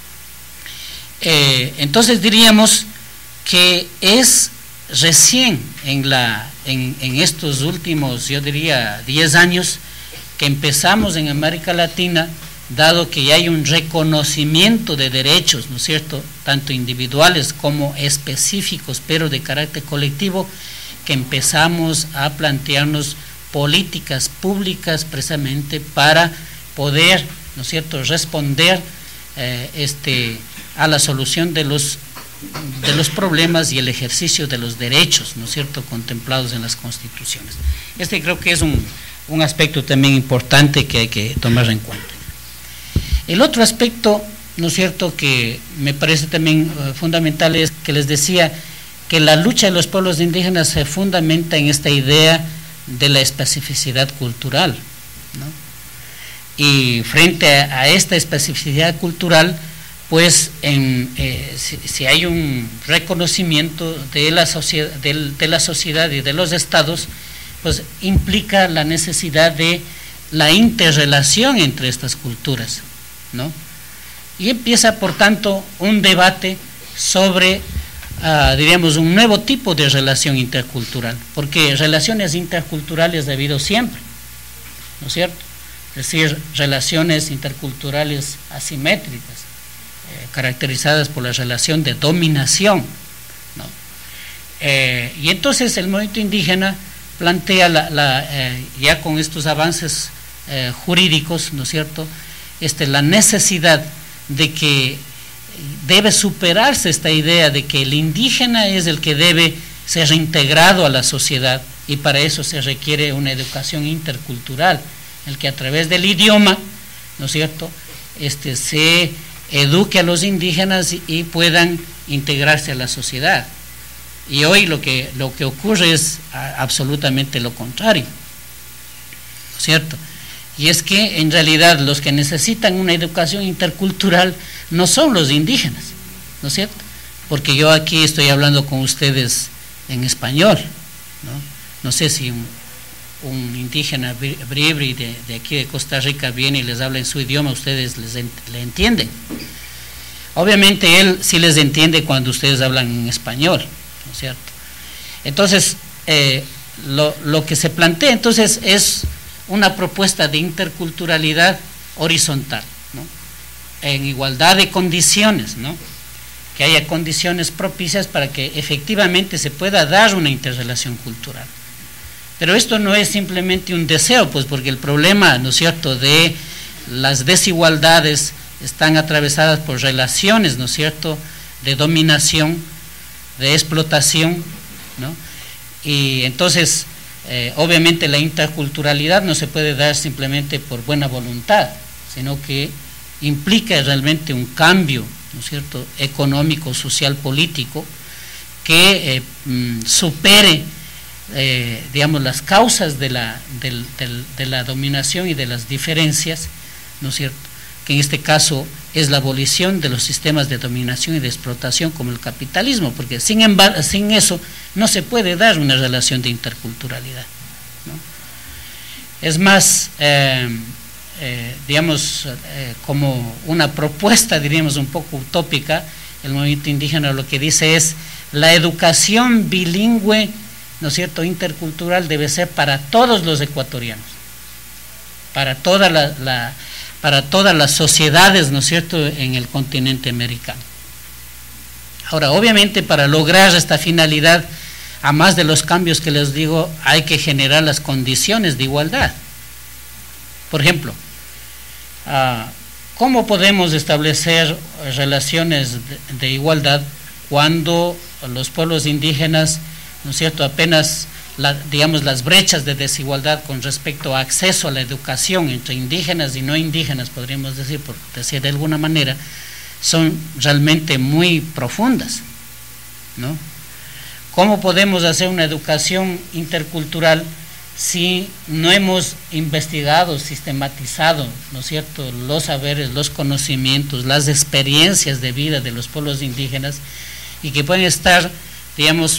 entonces diríamos que es recién en estos últimos, yo diría, 10 años, que empezamos en América Latina, dado que ya hay un reconocimiento de derechos, ¿no es cierto?, tanto individuales como específicos, pero de carácter colectivo, que empezamos a plantearnos políticas públicas precisamente para poder, ¿no es cierto?, responder a la solución de los problemas y el ejercicio de los derechos, ¿no es cierto?, contemplados en las constituciones. Creo que es un aspecto también importante que hay que tomar en cuenta. El otro aspecto, ¿no es cierto?, que me parece también fundamental, es que les decía que la lucha de los pueblos indígenas se fundamenta en esta idea de la especificidad cultural, ¿no? Y frente a esta especificidad cultural, pues si hay un reconocimiento de la sociedad y de los estados, pues implica la necesidad de la interrelación entre estas culturas, ¿no? Y empieza, por tanto, un debate sobre, diríamos, un nuevo tipo de relación intercultural, porque relaciones interculturales ha habido siempre, ¿no es cierto? Es decir, relaciones interculturales asimétricas, caracterizadas por la relación de dominación, ¿no? Y entonces el movimiento indígena plantea ya con estos avances jurídicos, ¿no es cierto?, la necesidad de que debe superarse esta idea de que el indígena es el que debe ser integrado a la sociedad, y para eso se requiere una educación intercultural, el que a través del idioma, ¿no es cierto?, se eduque a los indígenas y puedan integrarse a la sociedad. Y hoy lo que ocurre es absolutamente lo contrario, ¿no es cierto? Y es que en realidad los que necesitan una educación intercultural no son los indígenas, ¿no es cierto? Porque yo aquí estoy hablando con ustedes en español, ¿no? No sé si un indígena bribri de aquí de Costa Rica viene y les habla en su idioma, ustedes le entienden. Obviamente él sí les entiende cuando ustedes hablan en español, ¿no es cierto? Entonces, lo que se plantea entonces es una propuesta de interculturalidad horizontal, ¿no?, en igualdad de condiciones, ¿no?, que haya condiciones propicias para que efectivamente se pueda dar una interrelación cultural. Pero esto no es simplemente un deseo, pues, porque el problema, ¿no es cierto?, de las desigualdades están atravesadas por relaciones, ¿no es cierto?, de dominación, de explotación, ¿no? Y entonces, obviamente la interculturalidad no se puede dar simplemente por buena voluntad, sino que implica realmente un cambio, ¿no es cierto?, económico, social, político, que supere, digamos, las causas de la dominación y de las diferencias, ¿no es cierto?, que en este caso es la abolición de los sistemas de dominación y de explotación como el capitalismo, porque sin eso no se puede dar una relación de interculturalidad, ¿no? Es más, digamos, como una propuesta, diríamos, un poco utópica, el movimiento indígena lo que dice es: la educación bilingüe, ¿no es cierto?, intercultural debe ser para todos los ecuatorianos, para todas las sociedades, ¿no es cierto?, en el continente americano. Ahora, obviamente, para lograr esta finalidad, a más de los cambios que les digo, hay que generar las condiciones de igualdad. Por ejemplo, ¿cómo podemos establecer relaciones de igualdad cuando los pueblos indígenas, ¿no es cierto?, apenas, digamos, las brechas de desigualdad con respecto a acceso a la educación entre indígenas y no indígenas, podríamos decir, por decir de alguna manera, son realmente muy profundas, ¿no? ¿Cómo podemos hacer una educación intercultural si no hemos investigado, sistematizado, ¿no es cierto?, los saberes, los conocimientos, las experiencias de vida de los pueblos indígenas, y que pueden estar, digamos,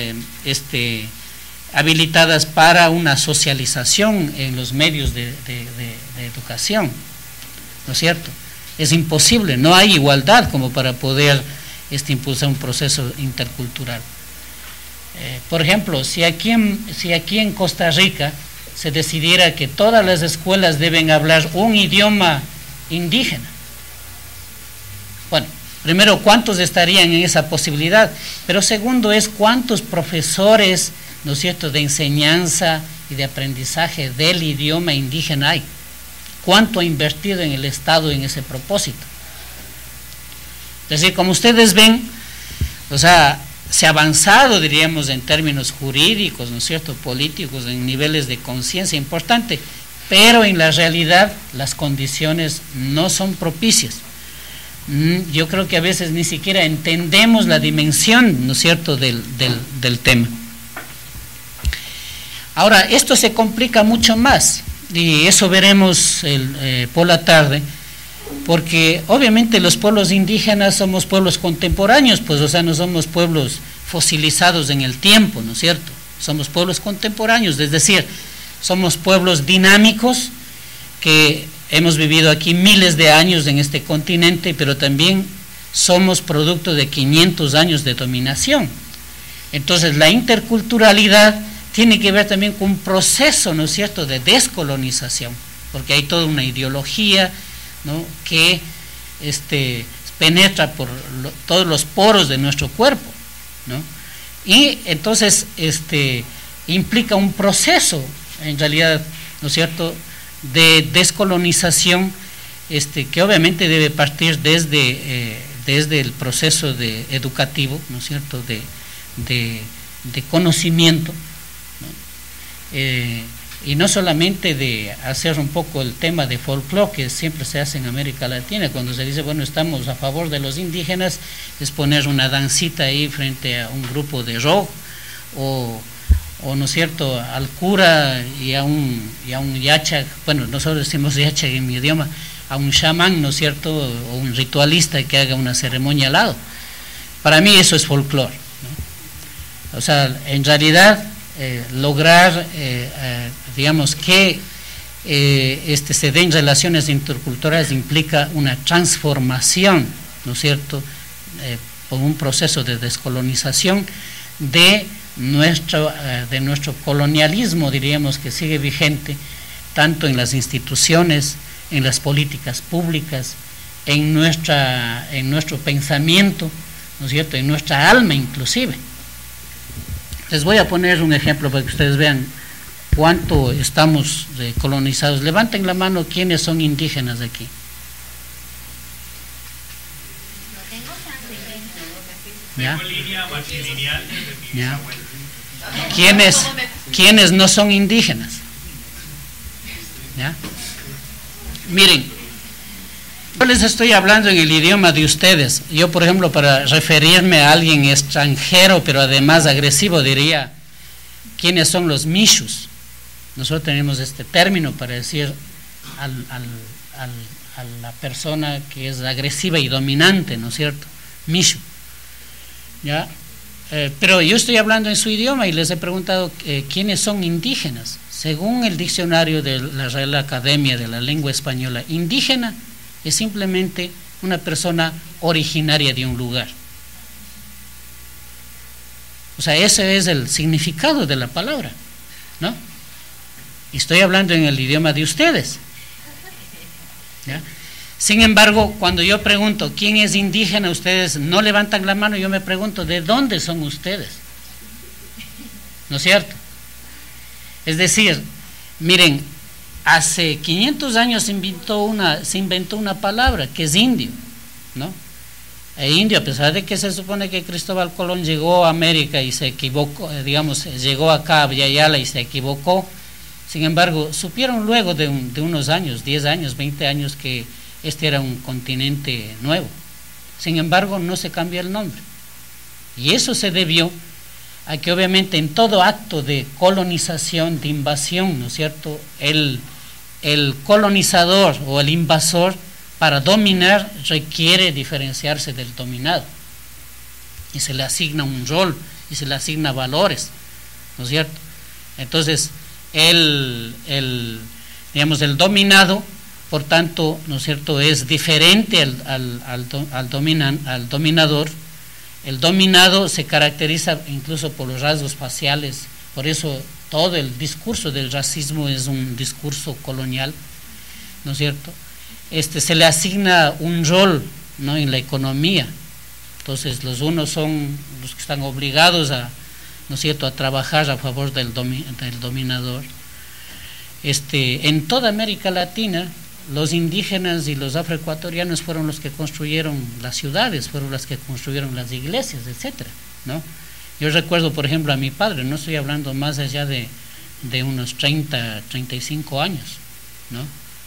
habilitadas para una socialización en los medios de educación, ¿no es cierto? Es imposible, no hay igualdad como para poder impulsar un proceso intercultural. Por ejemplo, si aquí en Costa Rica se decidiera que todas las escuelas deben hablar un idioma indígena, bueno, primero, ¿cuántos estarían en esa posibilidad? Pero segundo es, ¿cuántos profesores, ¿no es cierto?, de enseñanza y de aprendizaje del idioma indígena hay? ¿Cuánto ha invertido en el Estado en ese propósito? Es decir, como ustedes ven, o sea, se ha avanzado, diríamos, en términos jurídicos, ¿no es cierto?, políticos, en niveles de conciencia importante, pero en la realidad las condiciones no son propicias. Yo creo que a veces ni siquiera entendemos la dimensión, ¿no es cierto?, del tema. Ahora, esto se complica mucho más, y eso veremos por la tarde, porque obviamente los pueblos indígenas somos pueblos contemporáneos, pues, o sea, no somos pueblos fosilizados en el tiempo, ¿no es cierto? Somos pueblos contemporáneos, es decir, somos pueblos dinámicos que hemos vivido aquí miles de años en este continente, pero también somos producto de 500 años de dominación. Entonces, la interculturalidad tiene que ver también con un proceso, ¿no es cierto?, de descolonización, porque hay toda una ideología, ¿no?, que penetra por todos los poros de nuestro cuerpo, ¿no? Y entonces implica un proceso, en realidad, ¿no es cierto?, de descolonización, que obviamente debe partir desde el proceso educativo, ¿no es cierto?, de conocimiento, ¿no? Y no solamente de hacer un poco el tema de folclore que siempre se hace en América Latina, cuando se dice, bueno, estamos a favor de los indígenas, es poner una dancita ahí frente a un grupo de rock, o ¿no es cierto?, al cura y a un yacha, bueno, nosotros decimos yacha en mi idioma, a un chamán, ¿no es cierto?, o un ritualista que haga una ceremonia al lado. Para mí eso es folclore, ¿no? O sea, en realidad lograr, digamos, que se den relaciones interculturales implica una transformación, ¿no es cierto?, por un proceso de descolonización de nuestro colonialismo, diríamos, que sigue vigente tanto en las instituciones, en las políticas públicas, en nuestro pensamiento, ¿no es cierto?, en nuestra alma inclusive. Les voy a poner un ejemplo para que ustedes vean cuánto estamos colonizados. Levanten la mano quienes son indígenas aquí.
Tengo línea matrilineal desde mi bisabuelo.
¿quiénes no son indígenas? ¿Ya? Miren, yo les estoy hablando en el idioma de ustedes. Yo, por ejemplo, para referirme a alguien extranjero, pero además agresivo, diría, ¿quiénes son los mishus? Nosotros tenemos este término para decir a la persona que es agresiva y dominante, ¿no es cierto? Mishu. ¿Ya? Pero yo estoy hablando en su idioma y les he preguntado quiénes son indígenas. Según el diccionario de la Real Academia de la Lengua Española, indígena es simplemente una persona originaria de un lugar. O sea, ese es el significado de la palabra, ¿no? Y estoy hablando en el idioma de ustedes. ¿Ya? Sin embargo, cuando yo pregunto quién es indígena, ustedes no levantan la mano. Yo me pregunto, ¿de dónde son ustedes? ¿No es cierto? Es decir, miren, hace 500 años se inventó una palabra que es indio, ¿no? E indio, a pesar de que se supone que Cristóbal Colón llegó a América y se equivocó, digamos, llegó acá a Villayala y se equivocó. Sin embargo, supieron luego de unos años, 10 años, 20 años, que este era un continente nuevo. Sin embargo, no se cambió el nombre. Y eso se debió a que obviamente en todo acto de colonización, de invasión, ¿no es cierto?, el colonizador o el invasor, para dominar, requiere diferenciarse del dominado. Y se le asigna un rol, y se le asigna valores, ¿no es cierto? Entonces, digamos, el dominado, por tanto, ¿no es cierto?, es diferente al dominador. El dominado se caracteriza incluso por los rasgos faciales, por eso todo el discurso del racismo es un discurso colonial, ¿no es cierto? Se le asigna un rol, ¿no?, en la economía. Entonces, los unos son los que están obligados a, ¿no es cierto?, a trabajar a favor del dominador. En toda América Latina, los indígenas y los afroecuatorianos fueron los que construyeron las ciudades, fueron los que construyeron las iglesias, etcétera, ¿no? Yo recuerdo, por ejemplo, a mi padre, no estoy hablando más allá de unos 30, 35 años, ¿no?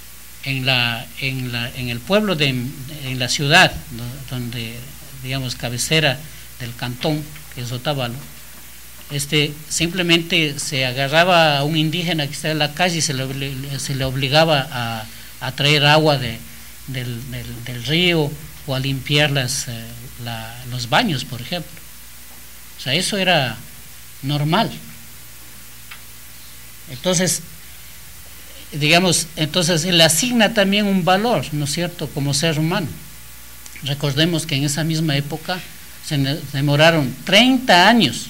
En el pueblo, en la ciudad, ¿no?, donde, digamos, cabecera del cantón, que es Otavalo, simplemente se agarraba a un indígena que estaba en la calle y se le obligaba a traer agua del río o a limpiar los baños, por ejemplo. O sea, eso era normal. Entonces, digamos, se le asigna también un valor, ¿no es cierto?, como ser humano. Recordemos que en esa misma época se demoraron 30 años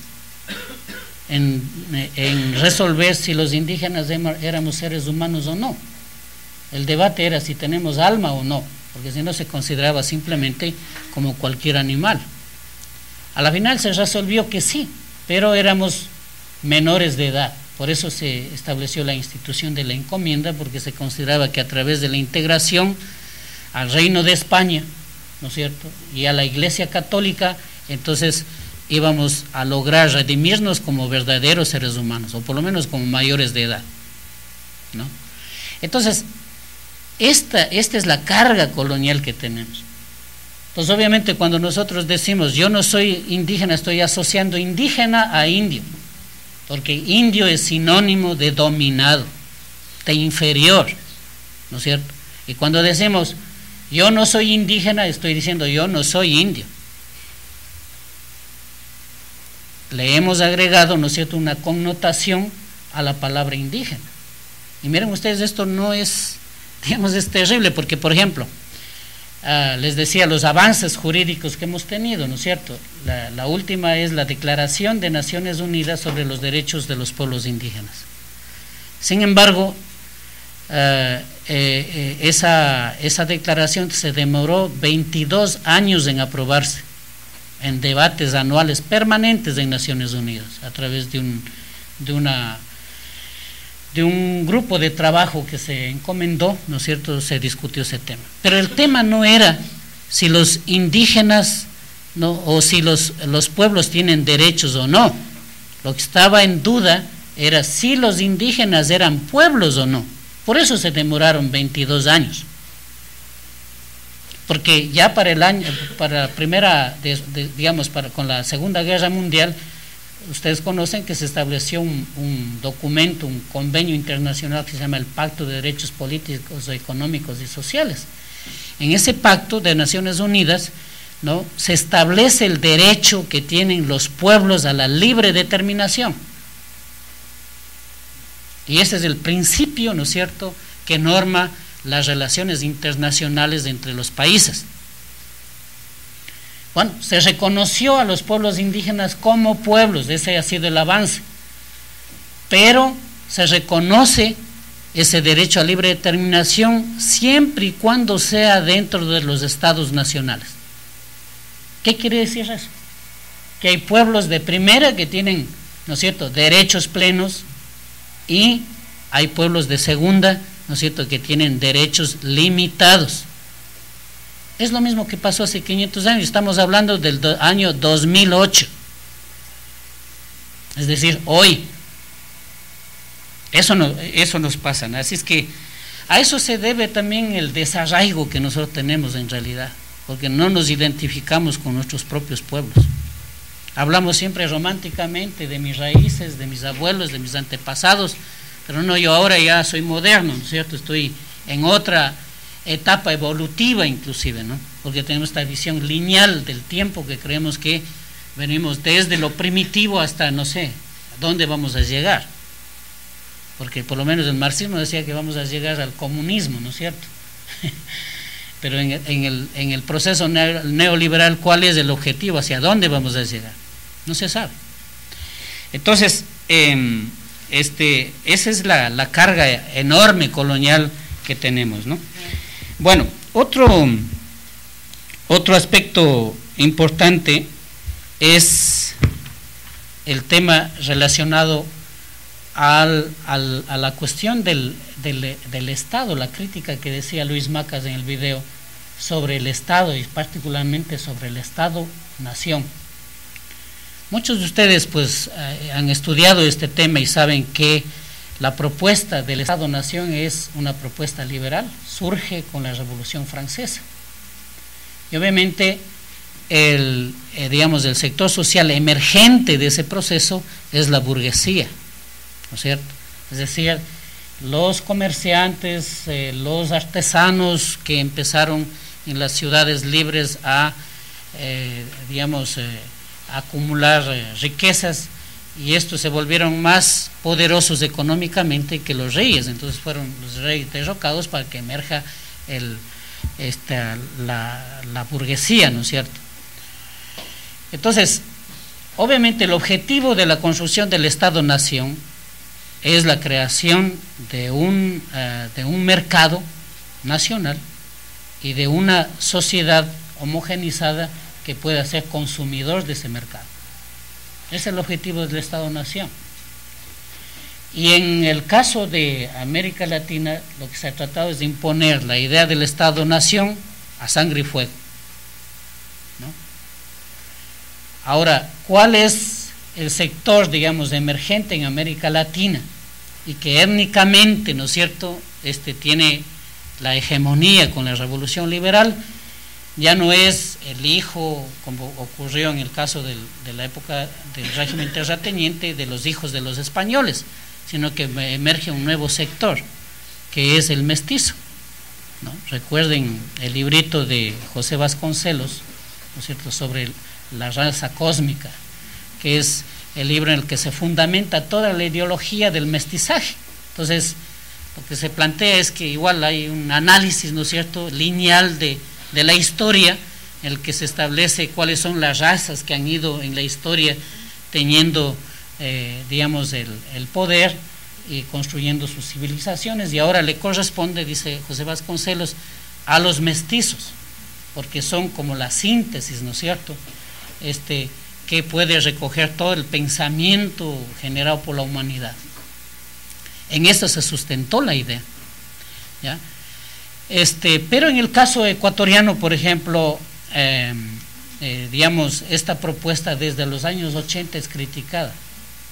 en resolver si los indígenas éramos seres humanos o no. El debate era si tenemos alma o no, porque si no se consideraba simplemente como cualquier animal. A la final se resolvió que sí, pero éramos menores de edad. Por eso se estableció la institución de la encomienda, porque se consideraba que a través de la integración al Reino de España, ¿no es cierto?, y a la Iglesia Católica, entonces íbamos a lograr redimirnos como verdaderos seres humanos, o por lo menos como mayores de edad, ¿no? Entonces, esta es la carga colonial que tenemos. Entonces, obviamente, cuando nosotros decimos yo no soy indígena, estoy asociando indígena a indio, porque indio es sinónimo de dominado, de inferior, ¿no es cierto? Y cuando decimos yo no soy indígena, estoy diciendo yo no soy indio. Le hemos agregado, ¿no es cierto?, una connotación a la palabra indígena. Y miren ustedes, esto no es, digamos, es terrible, porque, por ejemplo, les decía los avances jurídicos que hemos tenido, ¿no es cierto? La última es la Declaración de Naciones Unidas sobre los Derechos de los Pueblos Indígenas. Sin embargo, esa declaración se demoró 22 años en aprobarse, en debates anuales permanentes en Naciones Unidas, a través de un grupo de trabajo que se encomendó, ¿no es cierto?, se discutió ese tema. Pero el tema no era si los indígenas, ¿no?, o si los pueblos tienen derechos o no. Lo que estaba en duda era si los indígenas eran pueblos o no. Por eso se demoraron 22 años. Porque ya para el año, para primera, con la Segunda Guerra Mundial, ustedes conocen que se estableció un documento, un convenio internacional que se llama el Pacto de Derechos Políticos, Económicos y Sociales. En ese pacto de Naciones Unidas, ¿no?, se establece el derecho que tienen los pueblos a la libre determinación. Y ese es el principio, ¿no es cierto?, que norma las relaciones internacionales entre los países. Bueno, se reconoció a los pueblos indígenas como pueblos, ese ha sido el avance, pero se reconoce ese derecho a libre determinación siempre y cuando sea dentro de los estados nacionales. ¿Qué quiere decir eso? Que hay pueblos de primera que tienen, ¿no es cierto?, derechos plenos, y hay pueblos de segunda, ¿no es cierto?, que tienen derechos limitados. Es lo mismo que pasó hace 500 años, estamos hablando del año 2008. Es decir, hoy. Eso nos pasa, ¿no? Así es que a eso se debe también el desarraigo que nosotros tenemos en realidad, porque no nos identificamos con nuestros propios pueblos. Hablamos siempre románticamente de mis raíces, de mis abuelos, de mis antepasados, pero no, yo ahora ya soy moderno, ¿no es cierto? Estoy en otra etapa evolutiva inclusive, ¿no? Porque tenemos esta visión lineal del tiempo que creemos que venimos desde lo primitivo hasta no sé a dónde vamos a llegar, porque por lo menos el marxismo decía que vamos a llegar al comunismo, ¿no es cierto? Pero en el proceso neoliberal, ¿cuál es el objetivo? ¿Hacia dónde vamos a llegar? No se sabe. Entonces, esa es la carga enorme colonial que tenemos, ¿no? Bueno, otro aspecto importante es el tema relacionado a la cuestión del Estado, la crítica que decía Luis Macas en el video sobre el Estado y particularmente sobre el Estado-Nación. Muchos de ustedes pues han estudiado este tema y saben que la propuesta del Estado-Nación es una propuesta liberal, surge con la Revolución Francesa. Y obviamente el sector social emergente de ese proceso es la burguesía, ¿no es cierto? Es decir, los comerciantes, los artesanos que empezaron en las ciudades libres a acumular riquezas, y estos se volvieron más poderosos económicamente que los reyes. Entonces fueron los reyes derrocados para que emerja la burguesía, ¿no es cierto? Entonces, obviamente el objetivo de la construcción del Estado-Nación es la creación de un mercado nacional y de una sociedad homogenizada que pueda ser consumidor de ese mercado. Ese es el objetivo del Estado-Nación. Y en el caso de América Latina, lo que se ha tratado es de imponer la idea del Estado-Nación a sangre y fuego, ¿no? Ahora, ¿cuál es el sector, emergente en América Latina y que étnicamente, ¿no es cierto?, tiene la hegemonía con la Revolución Liberal? Ya no es el hijo, como ocurrió en el caso de la época del régimen terrateniente, de los hijos de los españoles, sino que emerge un nuevo sector, que es el mestizo, ¿no? Recuerden el librito de José Vasconcelos, ¿no es cierto?, sobre la raza cósmica, que es el libro en el que se fundamenta toda la ideología del mestizaje. Entonces, lo que se plantea es que igual hay un análisis, ¿no es cierto?, lineal de la historia, en el que se establece cuáles son las razas que han ido en la historia teniendo, el poder y construyendo sus civilizaciones, y ahora le corresponde, dice José Vasconcelos, a los mestizos, porque son como la síntesis, ¿no es cierto?, que puede recoger todo el pensamiento generado por la humanidad. En eso se sustentó la idea, ¿ya? Pero en el caso ecuatoriano, por ejemplo, esta propuesta desde los años 80 es criticada,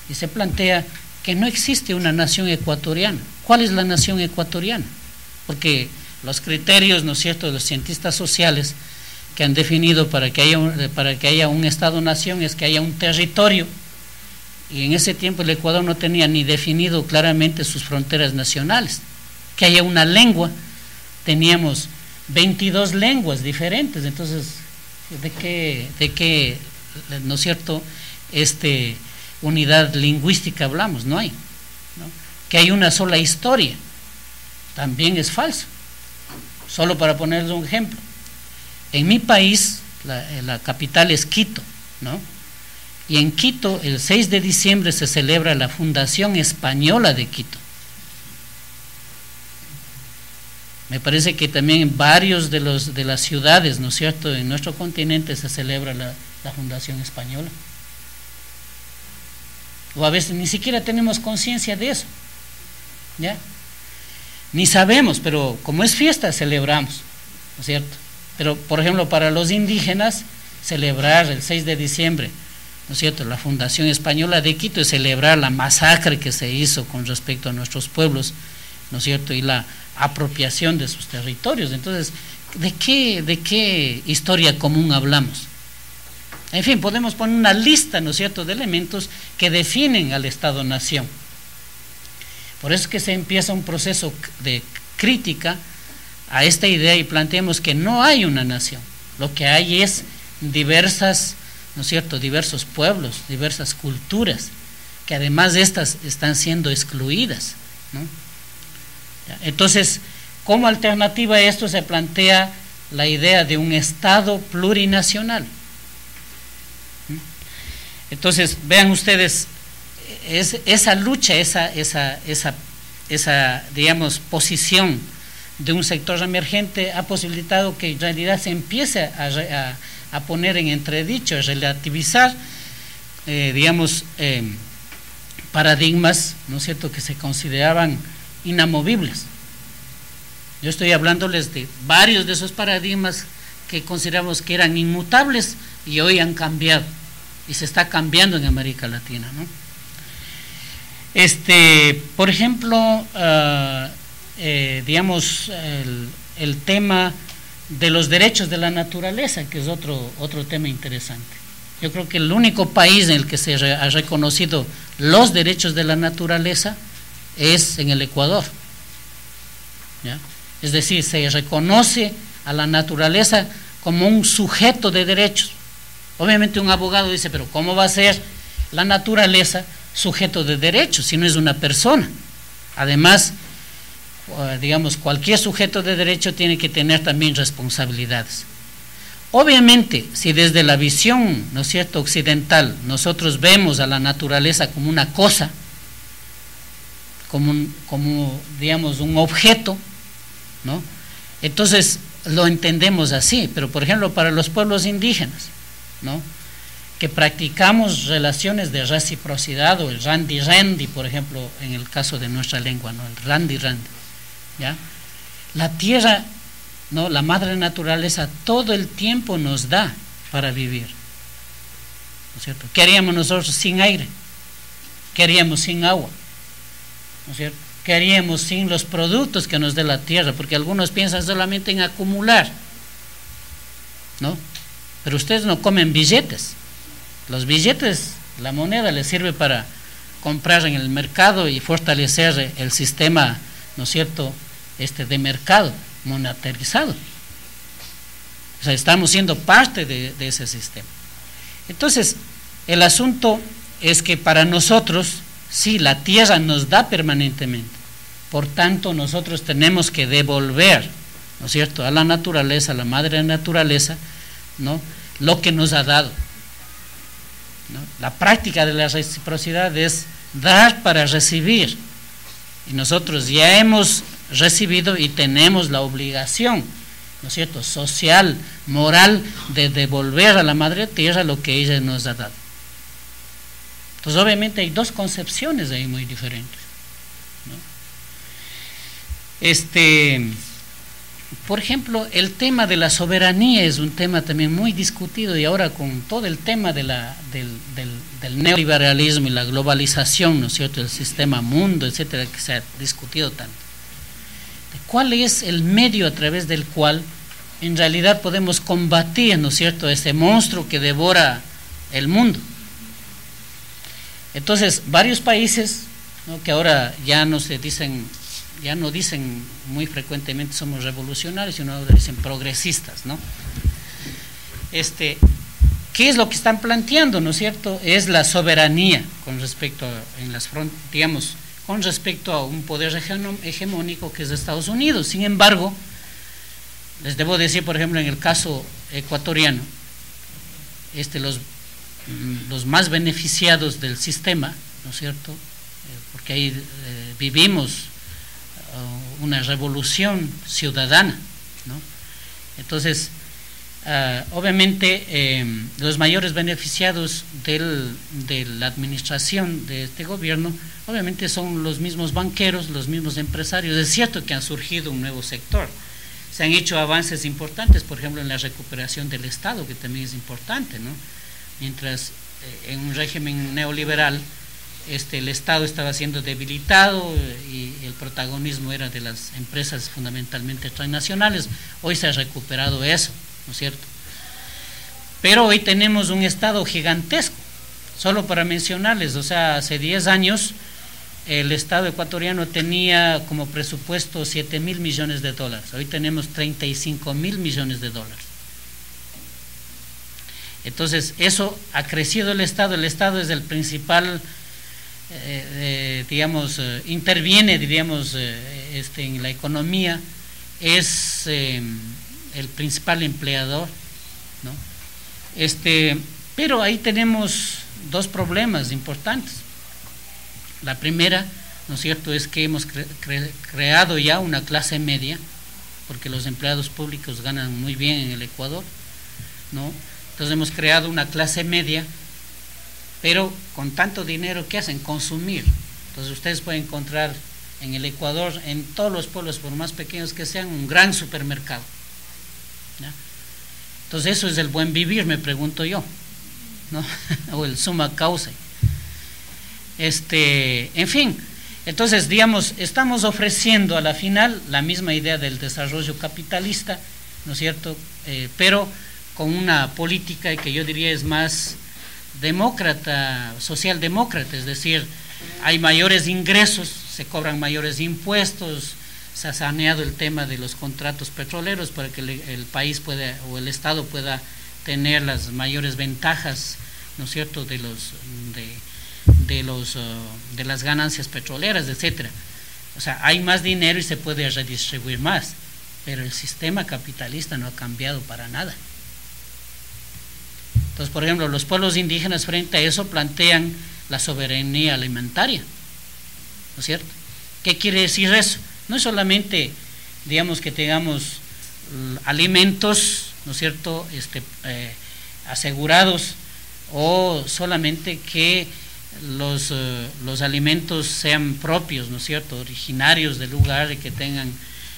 y se plantea que no existe una nación ecuatoriana. ¿Cuál es la nación ecuatoriana? Porque los criterios, ¿no es cierto?, de los cientistas sociales que han definido para que haya un Estado-nación es que haya un territorio, y en ese tiempo el Ecuador no tenía ni definido claramente sus fronteras nacionales, que haya una lengua, teníamos 22 lenguas diferentes, entonces, ¿de qué, ¿no es cierto?, unidad lingüística hablamos? No hay, ¿no? Que hay una sola historia, también es falso. Solo para ponerles un ejemplo, en mi país, la capital es Quito, ¿no? Y en Quito, el 6 de diciembre se celebra la Fundación Española de Quito. Me parece que también en varios de las ciudades, ¿no es cierto?, en nuestro continente se celebra la Fundación Española. O a veces ni siquiera tenemos conciencia de eso, ¿ya? Ni sabemos, pero como es fiesta, celebramos, ¿no es cierto? Pero, por ejemplo, para los indígenas, celebrar el 6 de diciembre, ¿no es cierto?, la Fundación Española de Quito, es celebrar la masacre que se hizo con respecto a nuestros pueblos, ¿no es cierto?, y la apropiación de sus territorios. Entonces, ¿de qué historia común hablamos? En fin, podemos poner una lista, ¿no es cierto?, de elementos que definen al Estado-nación. Por eso es que se empieza un proceso de crítica a esta idea y planteamos que no hay una nación. Lo que hay es diversas, ¿no es cierto?, diversos pueblos, diversas culturas, que además de estas están siendo excluidas, ¿no? Entonces, como alternativa a esto se plantea la idea de un Estado plurinacional. Entonces, vean ustedes, esa lucha, esa digamos, posición de un sector emergente ha posibilitado que en realidad se empiece a poner en entredicho, a relativizar, digamos, paradigmas, ¿no es cierto?, que se consideraban inamovibles. Yo estoy hablándoles de varios de esos paradigmas que consideramos que eran inmutables y hoy han cambiado, y se está cambiando en América Latina, ¿no? Por ejemplo, digamos, el tema de los derechos de la naturaleza, que es otro tema interesante. Yo creo que el único país en el que se ha reconocido los derechos de la naturaleza es en el Ecuador, ¿ya? Es decir, se reconoce a la naturaleza como un sujeto de derechos. Obviamente un abogado dice, pero ¿cómo va a ser la naturaleza sujeto de derechos si no es una persona? Además, digamos, cualquier sujeto de derecho tiene que tener también responsabilidades. Obviamente, si desde la visión, ¿no es cierto?, occidental, nosotros vemos a la naturaleza como una cosa, como digamos, un objeto, ¿no?, entonces lo entendemos así. Pero, por ejemplo, para los pueblos indígenas, ¿no?, que practicamos relaciones de reciprocidad, o el randi-randi, por ejemplo, en el caso de nuestra lengua, ¿no?, el randi-randi, ¿ya? La tierra, ¿no?, la madre naturaleza todo el tiempo nos da para vivir, ¿no es cierto? ¿Qué haríamos nosotros sin aire? ¿Qué haríamos sin agua? ¿No es cierto? ¿Qué haríamos sin los productos que nos dé la tierra? Porque algunos piensan solamente en acumular, ¿no? Pero ustedes no comen billetes. Los billetes, la moneda les sirve para comprar en el mercado y fortalecer el sistema, ¿no es cierto?, de mercado monetarizado. O sea, estamos siendo parte de ese sistema. Entonces, el asunto es que para nosotros, sí, la tierra nos da permanentemente, por tanto nosotros tenemos que devolver, ¿no es cierto?, a la naturaleza, a la madre naturaleza, ¿no?, lo que nos ha dado, ¿no? La práctica de la reciprocidad es dar para recibir, y nosotros ya hemos recibido y tenemos la obligación, ¿no es cierto?, social, moral, de devolver a la madre tierra lo que ella nos ha dado. Entonces, obviamente hay dos concepciones ahí muy diferentes, ¿no? por ejemplo, el tema de la soberanía es un tema también muy discutido, y ahora con todo el tema de del neoliberalismo y la globalización, ¿no es cierto?, el sistema mundo, etcétera, que se ha discutido tanto. ¿Cuál es el medio a través del cual en realidad podemos combatir, ¿no es cierto?, ese monstruo que devora el mundo? Entonces, varios países, ¿no?, que ahora ya no dicen muy frecuentemente somos revolucionarios, sino ahora dicen progresistas, ¿no? ¿Qué es lo que están planteando, ¿no es cierto? Es la soberanía con respecto con respecto a un poder hegemónico que es de Estados Unidos. Sin embargo, les debo decir, por ejemplo, en el caso ecuatoriano, los más beneficiados del sistema, ¿no es cierto?, porque ahí vivimos una revolución ciudadana, ¿no? Entonces, obviamente, los mayores beneficiados de la administración de este gobierno, obviamente son los mismos banqueros, los mismos empresarios. Es cierto que han surgido un nuevo sector, se han hecho avances importantes, por ejemplo, en la recuperación del Estado, que también es importante, ¿no? Mientras en un régimen neoliberal el Estado estaba siendo debilitado y el protagonismo era de las empresas fundamentalmente transnacionales, hoy se ha recuperado eso, ¿no es cierto? Pero hoy tenemos un Estado gigantesco. Solo para mencionarles, o sea, hace 10 años el Estado ecuatoriano tenía como presupuesto 7.000 millones de dólares, hoy tenemos 35.000 millones de dólares. Entonces, eso ha crecido el Estado es el principal, interviene, diríamos, en la economía, es el principal empleador, ¿no? Pero ahí tenemos dos problemas importantes. La primera, ¿no es cierto?, es que hemos creado ya una clase media, porque los empleados públicos ganan muy bien en el Ecuador, ¿no? Entonces hemos creado una clase media, pero con tanto dinero, ¿qué hacen? Consumir. Entonces ustedes pueden encontrar en el Ecuador, en todos los pueblos, por más pequeños que sean, un gran supermercado, ¿ya? Entonces eso es el buen vivir, me pregunto yo, ¿no? O el summa causa. En fin, entonces, digamos, estamos ofreciendo a la final la misma idea del desarrollo capitalista, ¿no es cierto?, pero con una política que yo diría es más demócrata, socialdemócrata, es decir, hay mayores ingresos, se cobran mayores impuestos, se ha saneado el tema de los contratos petroleros para que el país pueda, o el Estado pueda tener las mayores ventajas, ¿no es cierto?, de las ganancias petroleras, etcétera. O sea, hay más dinero y se puede redistribuir más, pero el sistema capitalista no ha cambiado para nada. Entonces, por ejemplo, los pueblos indígenas frente a eso plantean la soberanía alimentaria, ¿no es cierto? ¿Qué quiere decir eso? No es solamente, digamos, que tengamos alimentos, ¿no es cierto?, asegurados, o solamente que los alimentos sean propios, ¿no es cierto?, originarios del lugar y que tengan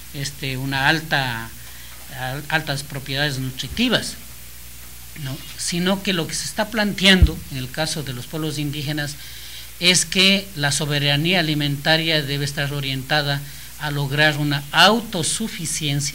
altas propiedades nutritivas, ¿no? Sino que lo que se está planteando en el caso de los pueblos indígenas es que la soberanía alimentaria debe estar orientada a lograr una autosuficiencia,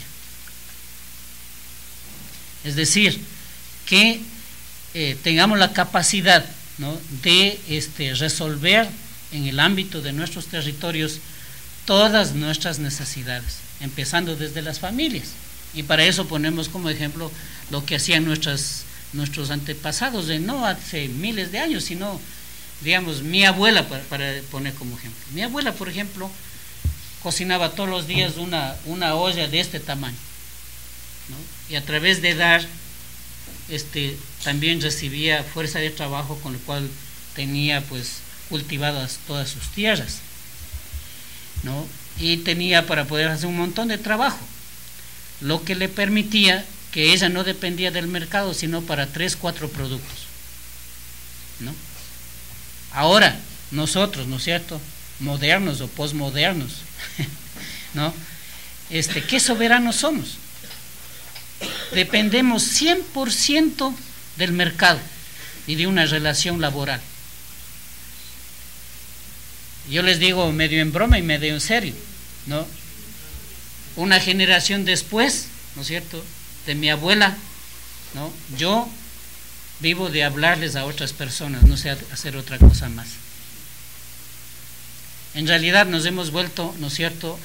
es decir, que tengamos la capacidad, ¿no?, de resolver en el ámbito de nuestros territorios todas nuestras necesidades, empezando desde las familias. Y para eso ponemos como ejemplo lo que hacían nuestros antepasados, no hace miles de años, sino, digamos, mi abuela, para poner como ejemplo. Mi abuela, por ejemplo, cocinaba todos los días una olla de este tamaño, ¿no? Y a través de dar, también recibía fuerza de trabajo, con lo cual tenía pues cultivadas todas sus tierras, ¿no? Y tenía para poder hacer un montón de trabajo, lo que le permitía que ella no dependía del mercado, sino para 3, 4 productos, ¿no? Ahora, nosotros, ¿no es cierto?, modernos o posmodernos, ¿no?, ¿qué soberanos somos? Dependemos 100% del mercado y de una relación laboral. Yo les digo medio en broma y medio en serio, ¿no? Una generación después, ¿no es cierto?, de mi abuela, ¿no?, yo vivo de hablarles a otras personas, no sé hacer otra cosa más. En realidad nos hemos vuelto, ¿no es cierto?,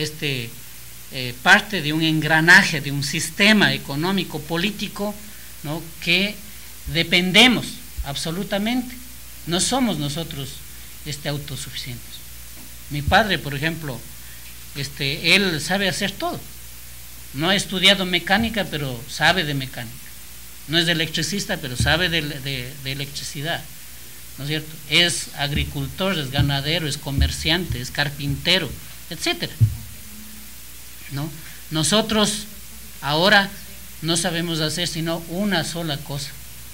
parte de un engranaje, de un sistema económico político, ¿no?, que dependemos absolutamente. No somos nosotros autosuficientes. Mi padre, por ejemplo, él sabe hacer todo. No ha estudiado mecánica, pero sabe de mecánica. No es de electricista, pero sabe de electricidad, ¿no es cierto? Es agricultor, es ganadero, es comerciante, es carpintero, etcétera, ¿no? Nosotros ahora no sabemos hacer sino una sola cosa.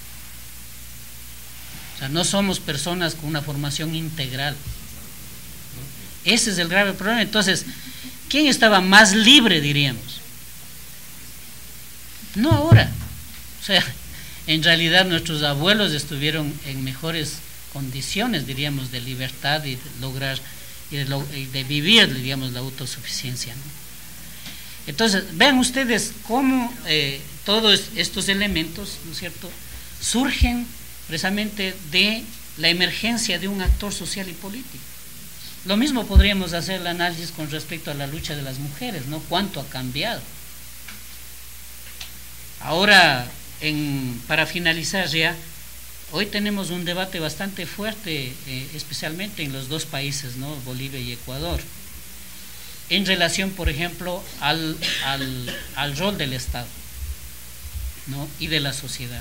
O sea, no somos personas con una formación integral, ¿no? Ese es el grave problema. Entonces, ¿quién estaba más libre, diríamos? No ahora. O sea, en realidad nuestros abuelos estuvieron en mejores condiciones, diríamos, de libertad y de lograr y de vivir, diríamos, la autosuficiencia, ¿no? Entonces, vean ustedes cómo todos estos elementos, ¿no es cierto?, surgen precisamente de la emergencia de un actor social y político. Lo mismo podríamos hacer el análisis con respecto a la lucha de las mujeres, ¿no? ¿Cuánto ha cambiado? Ahora, para finalizar ya, hoy tenemos un debate bastante fuerte, especialmente en los dos países, ¿no?, Bolivia y Ecuador, en relación, por ejemplo, al rol del Estado, ¿no?, y de la sociedad.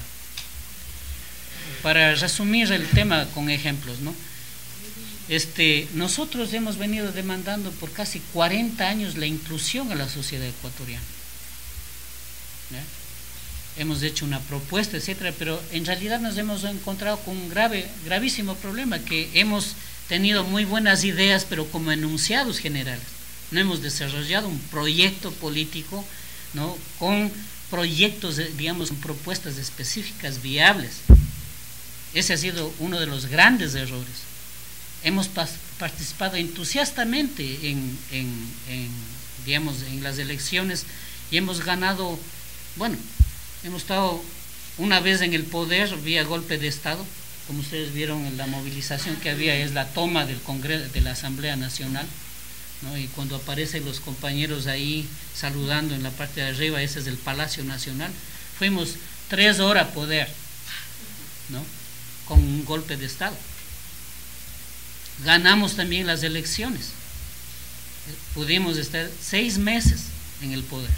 Para resumir el tema con ejemplos, ¿no?, nosotros hemos venido demandando por casi 40 años la inclusión a la sociedad ecuatoriana, ¿ya? Hemos hecho una propuesta, etcétera, pero en realidad nos hemos encontrado con un gravísimo problema, que hemos tenido muy buenas ideas, pero como enunciados generales. No hemos desarrollado un proyecto político, ¿no?, con proyectos, digamos, con propuestas específicas viables. Ese ha sido uno de los grandes errores. Hemos participado entusiastamente digamos, en las elecciones y hemos ganado, bueno, hemos estado una vez en el poder vía golpe de Estado, como ustedes vieron en la movilización que había, es la toma del Congreso, de la Asamblea Nacional, ¿no? Y cuando aparecen los compañeros ahí saludando en la parte de arriba, ese es el Palacio Nacional. Fuimos 3 horas a poder, ¿no?, con un golpe de Estado. Ganamos también las elecciones, pudimos estar 6 meses en el poder.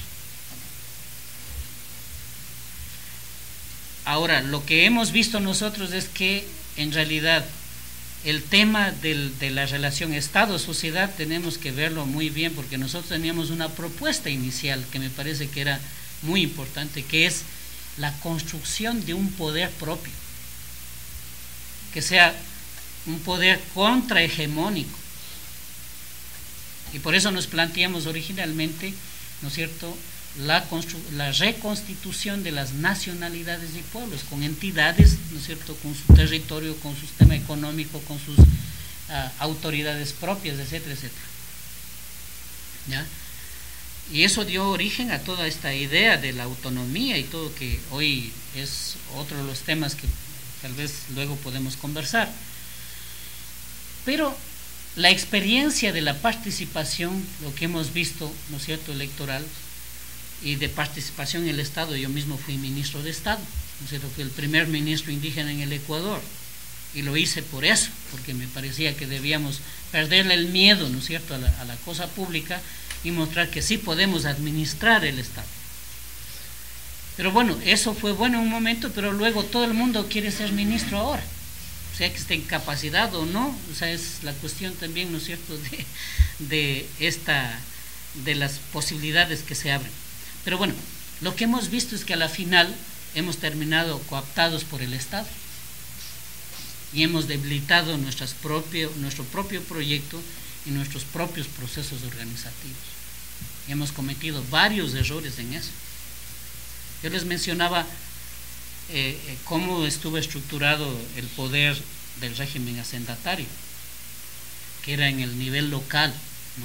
Ahora, lo que hemos visto nosotros es que en realidad el tema de la relación Estado-sociedad tenemos que verlo muy bien, porque nosotros teníamos una propuesta inicial que me parece que era muy importante, que es la construcción de un poder propio, que sea un poder contrahegemónico. Y por eso nos planteamos originalmente, ¿no es cierto?, la reconstitución de las nacionalidades y pueblos, con entidades, ¿no es cierto?, con su territorio, con su sistema económico, con sus autoridades propias, etcétera, etcétera, ¿ya? Y eso dio origen a toda esta idea de la autonomía y todo, que hoy es otro de los temas que tal vez luego podemos conversar. Pero la experiencia de la participación, lo que hemos visto, ¿no es cierto?, electoral, y de participación en el Estado. Yo mismo fui ministro de Estado, ¿no es cierto?, fui el primer ministro indígena en el Ecuador, y lo hice por eso, porque me parecía que debíamos perderle el miedo, ¿no es cierto?, a la cosa pública, y mostrar que sí podemos administrar el Estado. Pero bueno, eso fue bueno en un momento, pero luego todo el mundo quiere ser ministro ahora, o sea, que esté en capacidad o no. O sea, es la cuestión también, ¿no es cierto?, de las posibilidades que se abren. Pero bueno, lo que hemos visto es que a la final hemos terminado cooptados por el Estado y hemos debilitado nuestro propio proyecto y nuestros propios procesos organizativos. hemos cometido varios errores en eso. Yo les mencionaba cómo estuvo estructurado el poder del régimen hacendatario, que era en el nivel local, ¿no?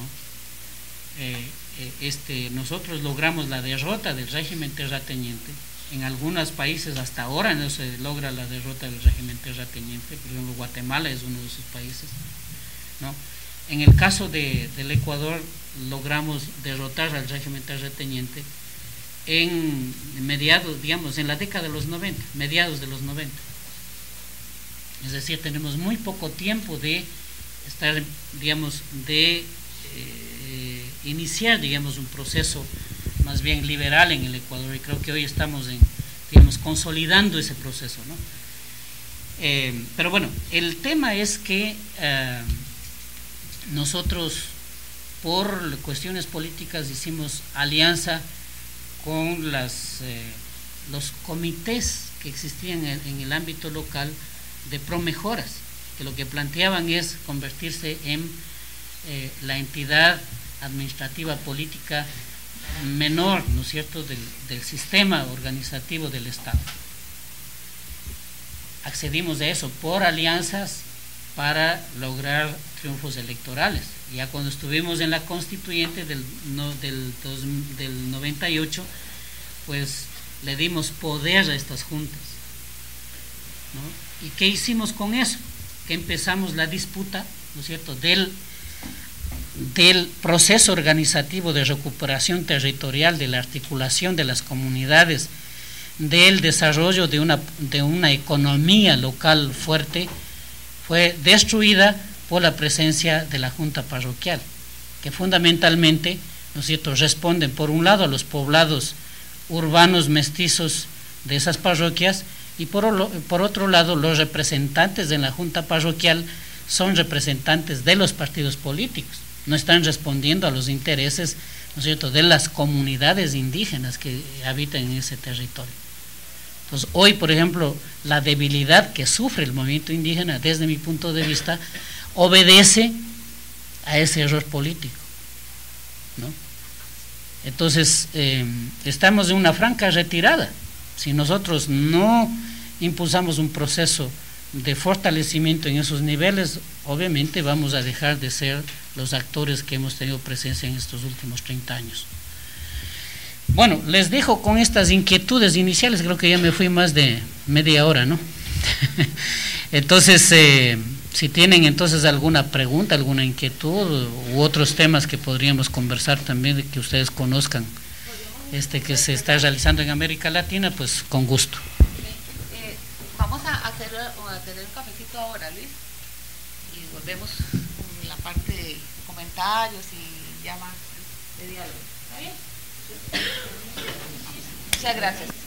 Nosotros logramos la derrota del régimen terrateniente. En algunos países hasta ahora no se logra la derrota del régimen terrateniente, por ejemplo Guatemala es uno de esos países, ¿no? En el caso del Ecuador logramos derrotar al régimen terrateniente en mediados, digamos, en la década de los 90, mediados de los 90. Es decir, tenemos muy poco tiempo de estar, digamos, de iniciar, digamos, un proceso más bien liberal en el Ecuador, y creo que hoy estamos, digamos, consolidando ese proceso, ¿no? Pero bueno, el tema es que nosotros, por cuestiones políticas, hicimos alianza con los comités que existían en el ámbito local de promejoras, que lo que planteaban es convertirse en la entidad administrativa política menor, ¿no es cierto?, del sistema organizativo del Estado. Accedimos a eso por alianzas para lograr triunfos electorales. Ya cuando estuvimos en la constituyente del 98, pues le dimos poder a estas juntas, ¿no? ¿Y qué hicimos con eso? Que empezamos la disputa, ¿no es cierto?, del proceso organizativo de recuperación territorial, de la articulación de las comunidades, del desarrollo de una economía local fuerte, fue destruida por la presencia de la Junta Parroquial, que fundamentalmente, ¿no es cierto?, responden por un lado a los poblados urbanos mestizos de esas parroquias, y por otro lado los representantes de la Junta Parroquial son representantes de los partidos políticos, no están respondiendo a los intereses, ¿no es cierto?, de las comunidades indígenas que habitan en ese territorio. Entonces, hoy, por ejemplo, la debilidad que sufre el movimiento indígena, desde mi punto de vista, obedece a ese error político, ¿no? Entonces, estamos en una franca retirada. Si nosotros no impulsamos un proceso de fortalecimiento en esos niveles, obviamente vamos a dejar de ser los actores que hemos tenido presencia en estos últimos 30 años. Bueno, les dejo con estas inquietudes iniciales, creo que ya me fui más de media hora, ¿no? Entonces, si tienen entonces alguna pregunta, alguna inquietud u otros temas que podríamos conversar también, que ustedes conozcan, que se está realizando en América Latina, pues con gusto.
Vamos a tener un cafecito ahora, Luis, y volvemos con la parte de comentarios y ya más de diálogo. ¿Está bien? Muchas gracias.